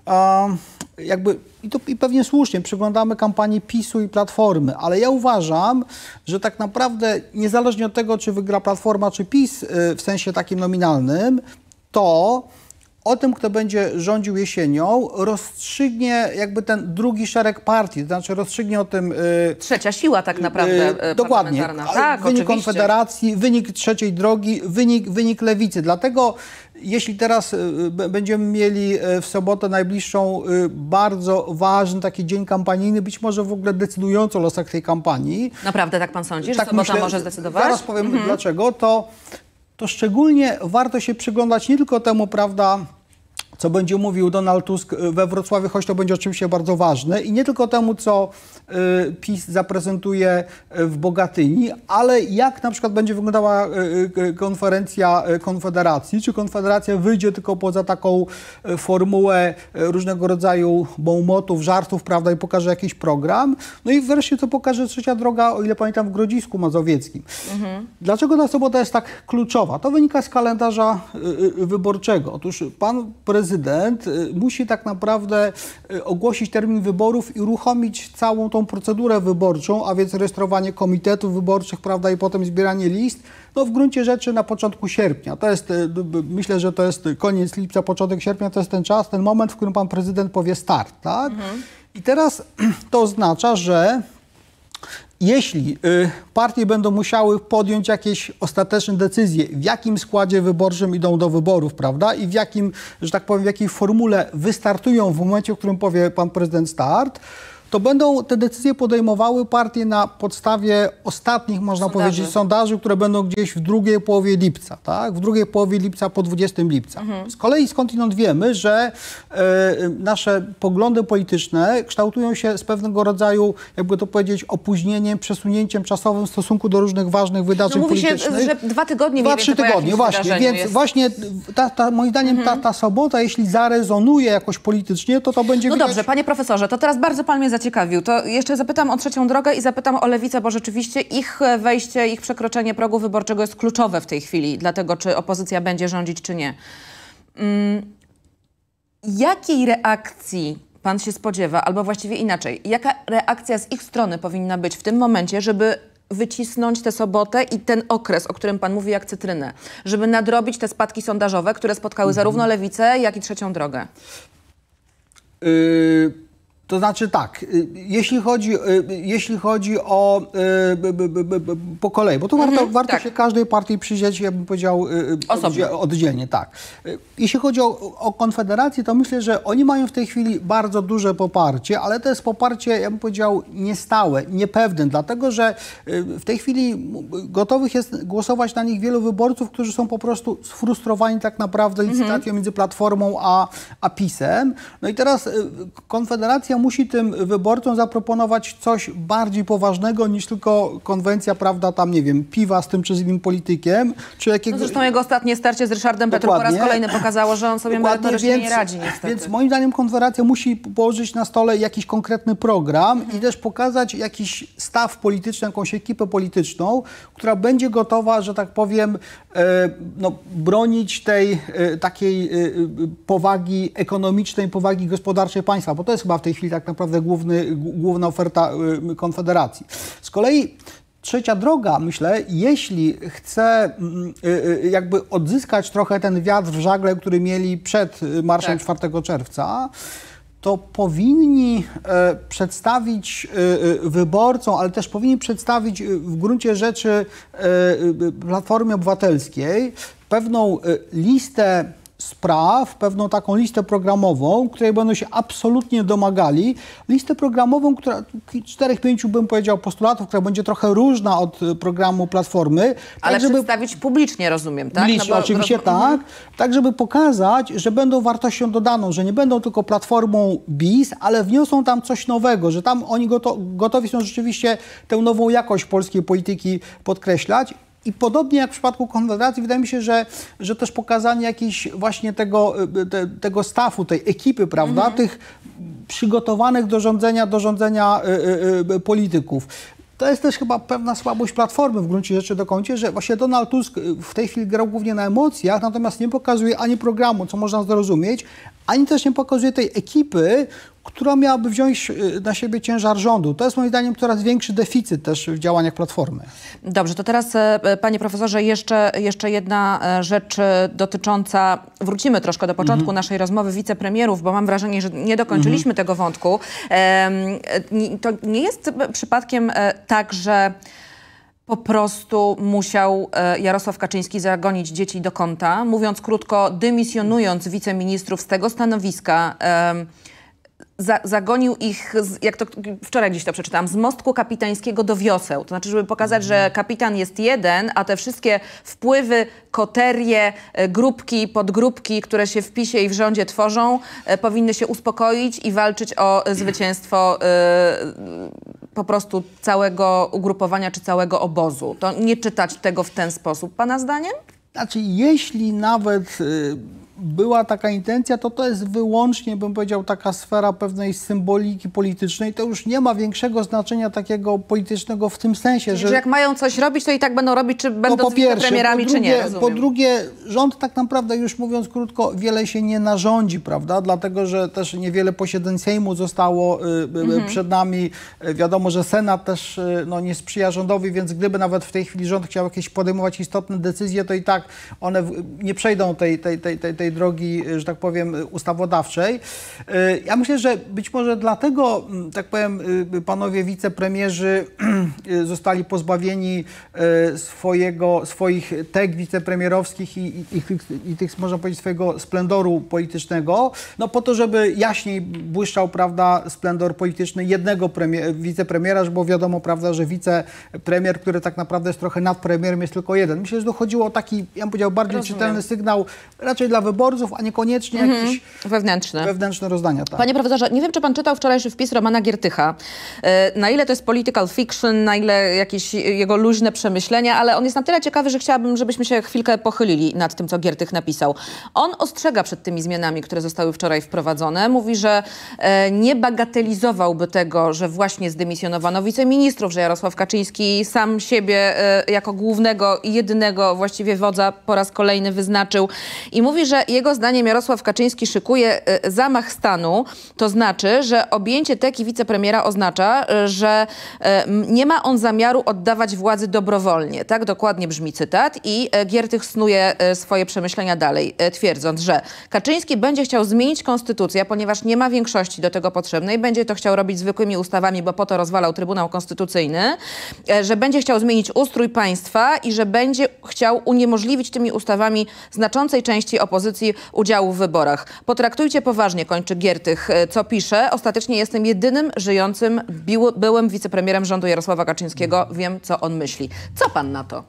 i pewnie słusznie przyglądamy kampanii PiS-u i Platformy, ale ja uważam, że tak naprawdę niezależnie od tego, czy wygra Platforma, czy PiS w sensie takim nominalnym, to o tym, kto będzie rządził jesienią, rozstrzygnie jakby ten drugi szereg partii, to znaczy rozstrzygnie o tym... Trzecia siła tak naprawdę dokładnie. Tak, wynik oczywiście. Konfederacji, wynik Trzeciej Drogi, wynik Lewicy. Dlatego jeśli teraz będziemy mieli w sobotę najbliższą bardzo ważny taki dzień kampanijny, być może w ogóle decydujący o losach tej kampanii. Naprawdę tak pan sądzi, że tak sobota myślę, może zdecydować? Zaraz powiem dlaczego. To szczególnie warto się przyglądać nie tylko temu, prawda, co będzie mówił Donald Tusk we Wrocławiu, choć to będzie oczywiście bardzo ważne, i nie tylko temu, co PiS zaprezentuje w Bogatyni, ale jak na przykład będzie wyglądała konferencja Konfederacji, czy Konfederacja wyjdzie tylko poza taką formułę różnego rodzaju bonmotów, żartów, prawda, i pokaże jakiś program. No i wreszcie to pokaże Trzecia Droga, o ile pamiętam, w Grodzisku Mazowieckim. Dlaczego ta sobota jest tak kluczowa? To wynika z kalendarza wyborczego. Otóż pan prezydent musi tak naprawdę ogłosić termin wyborów i uruchomić całą tą procedurę wyborczą, a więc rejestrowanie komitetów wyborczych, prawda, i potem zbieranie list, no w gruncie rzeczy na początku sierpnia. To jest, myślę, że to jest koniec lipca, początek sierpnia, to jest ten czas, ten moment, w którym pan prezydent powie start, tak? I teraz to oznacza, że jeśli partie będą musiały podjąć jakieś ostateczne decyzje, w jakim składzie wyborczym idą do wyborów, prawda, i w jakim, że tak powiem, w jakiej formule wystartują w momencie, w którym powie pan prezydent start, to będą te decyzje podejmowały partie na podstawie ostatnich, można powiedzieć, sondaży, które będą gdzieś w drugiej połowie lipca, tak? W drugiej połowie lipca po 20 lipca. Z kolei skądinąd wiemy, że nasze poglądy polityczne kształtują się z pewnego rodzaju, jakby to powiedzieć, opóźnieniem, przesunięciem czasowym w stosunku do różnych ważnych wydarzeń politycznych. Mówi się, że 2 tygodnie mniej więcej 2-3 tygodnie, właśnie. Więc jest... właśnie moim zdaniem ta sobota, jeśli zarezonuje jakoś politycznie, to będzie No widać... dobrze, panie profesorze, to teraz bardzo pan mnie zaciekawił. To jeszcze zapytam o Trzecią Drogę i zapytam o Lewicę, bo rzeczywiście ich wejście, ich przekroczenie progu wyborczego jest kluczowe w tej chwili, dlatego czy opozycja będzie rządzić, czy nie. Jakiej reakcji pan się spodziewa, albo właściwie inaczej, jaka reakcja z ich strony powinna być w tym momencie, żeby wycisnąć tę sobotę i ten okres, o którym pan mówi, jak cytrynę, żeby nadrobić te spadki sondażowe, które spotkały zarówno Lewicę, jak i Trzecią Drogę? To znaczy tak, jeśli chodzi o po kolei, bo to warto się każdej partii przyjrzeć, ja bym powiedział, oddzielnie, tak. Jeśli chodzi o Konfederację, to myślę, że oni mają w tej chwili bardzo duże poparcie, ale to jest poparcie, ja bym powiedział, niestałe, niepewne, dlatego że w tej chwili gotowych jest głosować na nich wielu wyborców, którzy są po prostu sfrustrowani tak naprawdę licytacją między Platformą a PiS-em. No i teraz Konfederacja musi tym wyborcom zaproponować coś bardziej poważnego niż tylko konwencja, prawda, tam, nie wiem, piwa z tym czy z innym politykiem, czy jakiegoś... No zresztą jego ostatnie starcie z Ryszardem Petru po raz kolejny pokazało, że on sobie merytorycznie nie radzi, niestety. Więc moim zdaniem Konfederacja musi położyć na stole jakiś konkretny program i też pokazać jakiś staw polityczny, jakąś ekipę polityczną, która będzie gotowa, że tak powiem, bronić tej takiej powagi ekonomicznej, powagi gospodarczej państwa, bo to jest chyba w tej chwili tak naprawdę główna oferta Konfederacji. Z kolei trzecia droga, myślę, jeśli chce jakby odzyskać trochę ten wiatr w żagle, który mieli przed marszem 4 czerwca, to powinni przedstawić wyborcom, ale też powinni przedstawić w gruncie rzeczy Platformie Obywatelskiej pewną listę spraw, pewną taką listę programową, której będą się absolutnie domagali. Listę programową, która 4-5 bym powiedział postulatów, która będzie trochę różna od programu Platformy. Ale tak, żeby przedstawić publicznie, rozumiem, tak? Publicznie, oczywiście tak. Tak, żeby pokazać, że będą wartością dodaną, że nie będą tylko Platformą bis, ale wniosą tam coś nowego, że tam oni gotowi są rzeczywiście tę nową jakość polskiej polityki podkreślać. I podobnie jak w przypadku Konfederacji, wydaje mi się, że też pokazanie jakiejś właśnie tego staffu, tej ekipy, prawda, tych przygotowanych do rządzenia polityków. To jest też chyba pewna słabość Platformy w gruncie rzeczy do końca, że właśnie Donald Tusk w tej chwili grał głównie na emocjach, natomiast nie pokazuje ani programu, co można zrozumieć, ani też nie pokazuje tej ekipy, która miałaby wziąć na siebie ciężar rządu. To jest moim zdaniem coraz większy deficyt też w działaniach Platformy. Dobrze, to teraz panie profesorze jeszcze jedna rzecz dotycząca, wrócimy troszkę do początku naszej rozmowy wicepremierów, bo mam wrażenie, że nie dokończyliśmy tego wątku. To nie jest przypadkiem tak, że po prostu musiał Jarosław Kaczyński zagonić dzieci do kąta, mówiąc krótko, dymisjonując wiceministrów z tego stanowiska, zagonił ich, jak to wczoraj gdzieś to przeczytałam, z mostku kapitańskiego do wioseł. To znaczy, żeby pokazać, że kapitan jest jeden, a te wszystkie wpływy, koterie, grupki, podgrupki, które się w PiS-ie i w rządzie tworzą, powinny się uspokoić i walczyć o zwycięstwo po prostu całego ugrupowania czy całego obozu. To nie czytać tego w ten sposób, pana zdaniem? Znaczy, jeśli nawet była taka intencja, to jest wyłącznie, bym powiedział, taka sfera pewnej symboliki politycznej. To już nie ma większego znaczenia takiego politycznego w tym sensie, że jak mają coś robić, to i tak będą robić, czy będą premierami, czy nie. Rozumiem. Po drugie, rząd tak naprawdę, już mówiąc krótko, wiele się nie narządzi, prawda? Dlatego, że też niewiele posiedzeń Sejmu zostało przed nami. Wiadomo, że Senat też nie sprzyja rządowi, więc gdyby nawet w tej chwili rząd chciał jakieś podejmować istotne decyzje, to i tak one nie przejdą tej drogi, że tak powiem, ustawodawczej. Ja myślę, że być może dlatego, tak powiem, panowie wicepremierzy zostali pozbawieni swoich teg wicepremierowskich i tych, można powiedzieć, swojego splendoru politycznego, po to, żeby jaśniej błyszczał, prawda, splendor polityczny jednego wicepremiera, bo wiadomo, prawda, że wicepremier, który tak naprawdę jest trochę nad premierem, jest tylko jeden. Myślę, że dochodziło o taki, ja bym powiedział, bardziej czytelny sygnał, raczej dla wyborców, a niekoniecznie jakieś wewnętrzne rozdania. Tak. Panie profesorze, nie wiem, czy pan czytał wczorajszy wpis Romana Giertycha. Na ile to jest political fiction, na ile jakieś jego luźne przemyślenia, ale on jest na tyle ciekawy, że chciałabym, żebyśmy się chwilkę pochylili nad tym, co Giertych napisał. On ostrzega przed tymi zmianami, które zostały wczoraj wprowadzone. Mówi, że nie bagatelizowałby tego, że właśnie zdymisjonowano wiceministrów, że Jarosław Kaczyński sam siebie jako głównego i jedynego właściwie wodza po raz kolejny wyznaczył. I mówi, że jego zdaniem Jarosław Kaczyński szykuje zamach stanu, to znaczy, że objęcie teki wicepremiera oznacza, że nie ma on zamiaru oddawać władzy dobrowolnie. Tak dokładnie brzmi cytat i Giertych snuje swoje przemyślenia dalej, twierdząc, że Kaczyński będzie chciał zmienić konstytucję, ponieważ nie ma większości do tego potrzebnej, będzie to chciał robić zwykłymi ustawami, bo po to rozwalał Trybunał Konstytucyjny, że będzie chciał zmienić ustrój państwa i że będzie chciał uniemożliwić tymi ustawami znaczącej części opozycji udziału w wyborach. Potraktujcie poważnie, kończy Giertych, co pisze. Ostatecznie jestem jedynym żyjącym byłym wicepremierem rządu Jarosława Kaczyńskiego. Wiem, co on myśli. Co pan na to?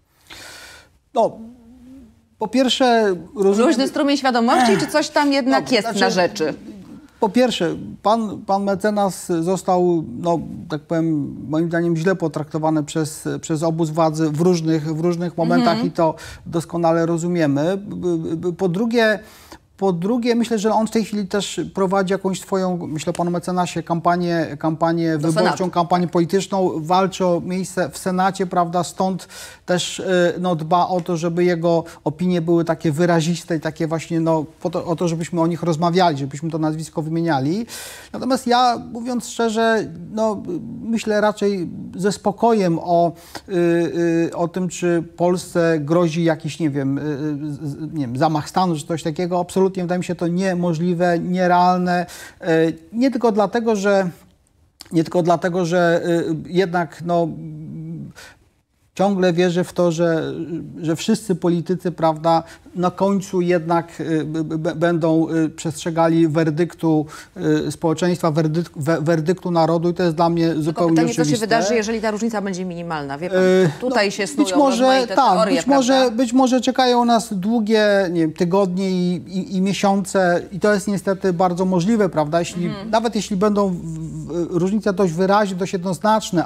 Po pierwsze... Luźny strumień świadomości, czy coś tam jednak jest na rzeczy? Po pierwsze, pan mecenas został, tak powiem, moim zdaniem źle potraktowany przez obóz władzy w różnych momentach i to doskonale rozumiemy. Po drugie, Po drugie, myślę, że on w tej chwili też prowadzi jakąś swoją, myślę, panu mecenasie, kampanię wyborczą, kampanię polityczną, walczy o miejsce w Senacie, prawda, stąd też no, dba o to, żeby jego opinie były takie wyraziste i takie właśnie, no, o to, żebyśmy o nich rozmawiali, żebyśmy to nazwisko wymieniali. Natomiast ja, mówiąc szczerze, no, myślę raczej ze spokojem o tym, czy Polsce grozi jakiś, nie wiem, zamach stanu, czy coś takiego. Absolutnie wydaje mi się to niemożliwe, nierealne. Nie tylko dlatego, że jednak no, ciągle wierzę w to, że wszyscy politycy, prawda, na końcu jednak będą przestrzegali werdyktu społeczeństwa, werdyktu narodu i to jest dla mnie zupełnie pytanie, oczywiste. co się wydarzy, jeżeli ta różnica będzie minimalna? Wie pan, tutaj się snują być może, te teorie, być może czekają nas długie, nie wiem, tygodnie i miesiące i to jest niestety bardzo możliwe, prawda? Nawet jeśli będą różnice dość wyraźne, dość jednoznaczne,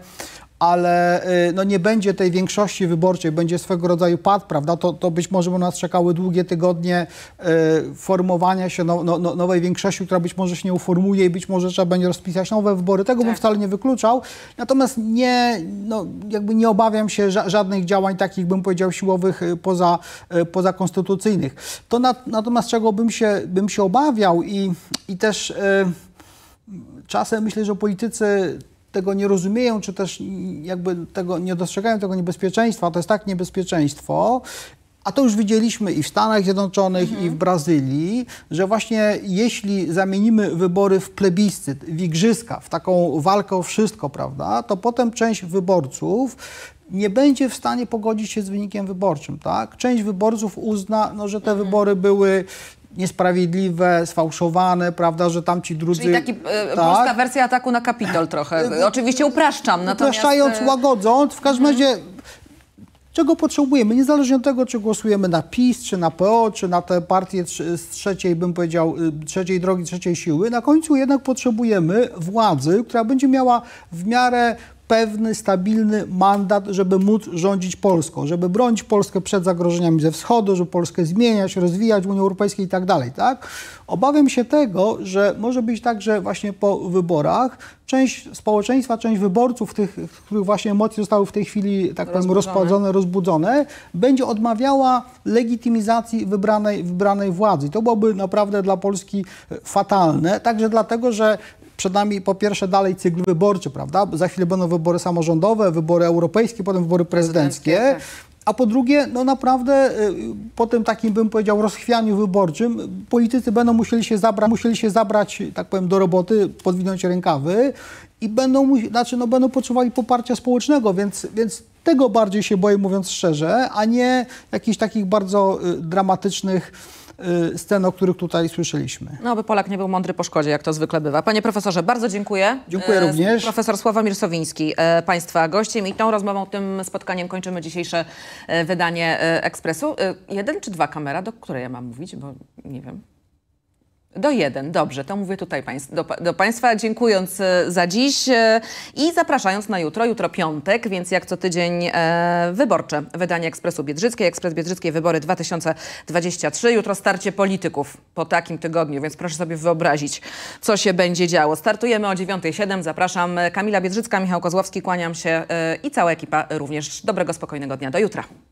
ale no nie będzie tej większości wyborczej, będzie swego rodzaju pad, prawda, to być może będą nas czekały długie tygodnie formowania się nowej większości, która być może się nie uformuje i być może trzeba będzie rozpisać nowe wybory. Tego bym wcale nie wykluczał. Natomiast jakby nie obawiam się żadnych działań takich, bym powiedział, siłowych pozakonstytucyjnych. Natomiast czego bym się obawiał i też czasem myślę, że politycy tego nie rozumieją, czy też jakby tego nie dostrzegają tego niebezpieczeństwa. To jest tak niebezpieczeństwo, a to już widzieliśmy i w Stanach Zjednoczonych, i w Brazylii, że właśnie jeśli zamienimy wybory w plebiscyt, w igrzyska, w taką walkę o wszystko, prawda, to potem część wyborców nie będzie w stanie pogodzić się z wynikiem wyborczym, tak? Część wyborców uzna, no, że te wybory były niesprawiedliwe, sfałszowane, prawda, że tamci drudzy... Czyli taki polska wersja ataku na Kapitol trochę. Oczywiście upraszczam, natomiast... Upraszczając, łagodząc, w każdym razie czego potrzebujemy, niezależnie od tego, czy głosujemy na PiS, czy na PO, czy na te partie z trzeciej, bym powiedział, trzeciej drogi, trzeciej siły, na końcu jednak potrzebujemy władzy, która będzie miała w miarę pewny, stabilny mandat, żeby móc rządzić Polską, żeby bronić Polskę przed zagrożeniami ze wschodu, żeby Polskę zmieniać, rozwijać w Unii Europejskiej i tak dalej, tak? Obawiam się tego, że może być tak, że właśnie po wyborach część społeczeństwa, część wyborców, których właśnie emocje zostały w tej chwili, tak powiem, rozbudzone, będzie odmawiała legitymizacji wybranej władzy. To byłoby naprawdę dla Polski fatalne, także dlatego, że przed nami po pierwsze dalej cykl wyborczy, prawda? Za chwilę będą wybory samorządowe, wybory europejskie, potem wybory prezydenckie. A po drugie, no naprawdę po tym takim, bym powiedział, rozchwianiu wyborczym politycy będą musieli się zabrać, tak powiem, do roboty, podwinąć rękawy i będą potrzebowali poparcia społecznego, więc tego bardziej się boję, mówiąc szczerze, a nie jakichś takich bardzo dramatycznych scen, o których tutaj słyszeliśmy. No, by Polak nie był mądry po szkodzie, jak to zwykle bywa. Panie profesorze, bardzo dziękuję. Dziękuję również. Profesor Sławomir Sowiński, państwa gościem, i tą rozmową, tym spotkaniem kończymy dzisiejsze wydanie Ekspresu. 1 czy 2 kamera? Do której ja mam mówić? Bo nie wiem. Do 1, dobrze, to mówię tutaj do Państwa, dziękując za dziś i zapraszając na jutro. Jutro piątek, więc jak co tydzień wyborcze wydanie Ekspresu Biedrzyckiej. Ekspres Biedrzyckiej, wybory 2023. Jutro starcie polityków po takim tygodniu, więc proszę sobie wyobrazić, co się będzie działo. Startujemy o 9:07. Zapraszam. Kamila Biedrzycka, Michał Kozłowski, kłaniam się i cała ekipa również. Dobrego, spokojnego dnia. Do jutra.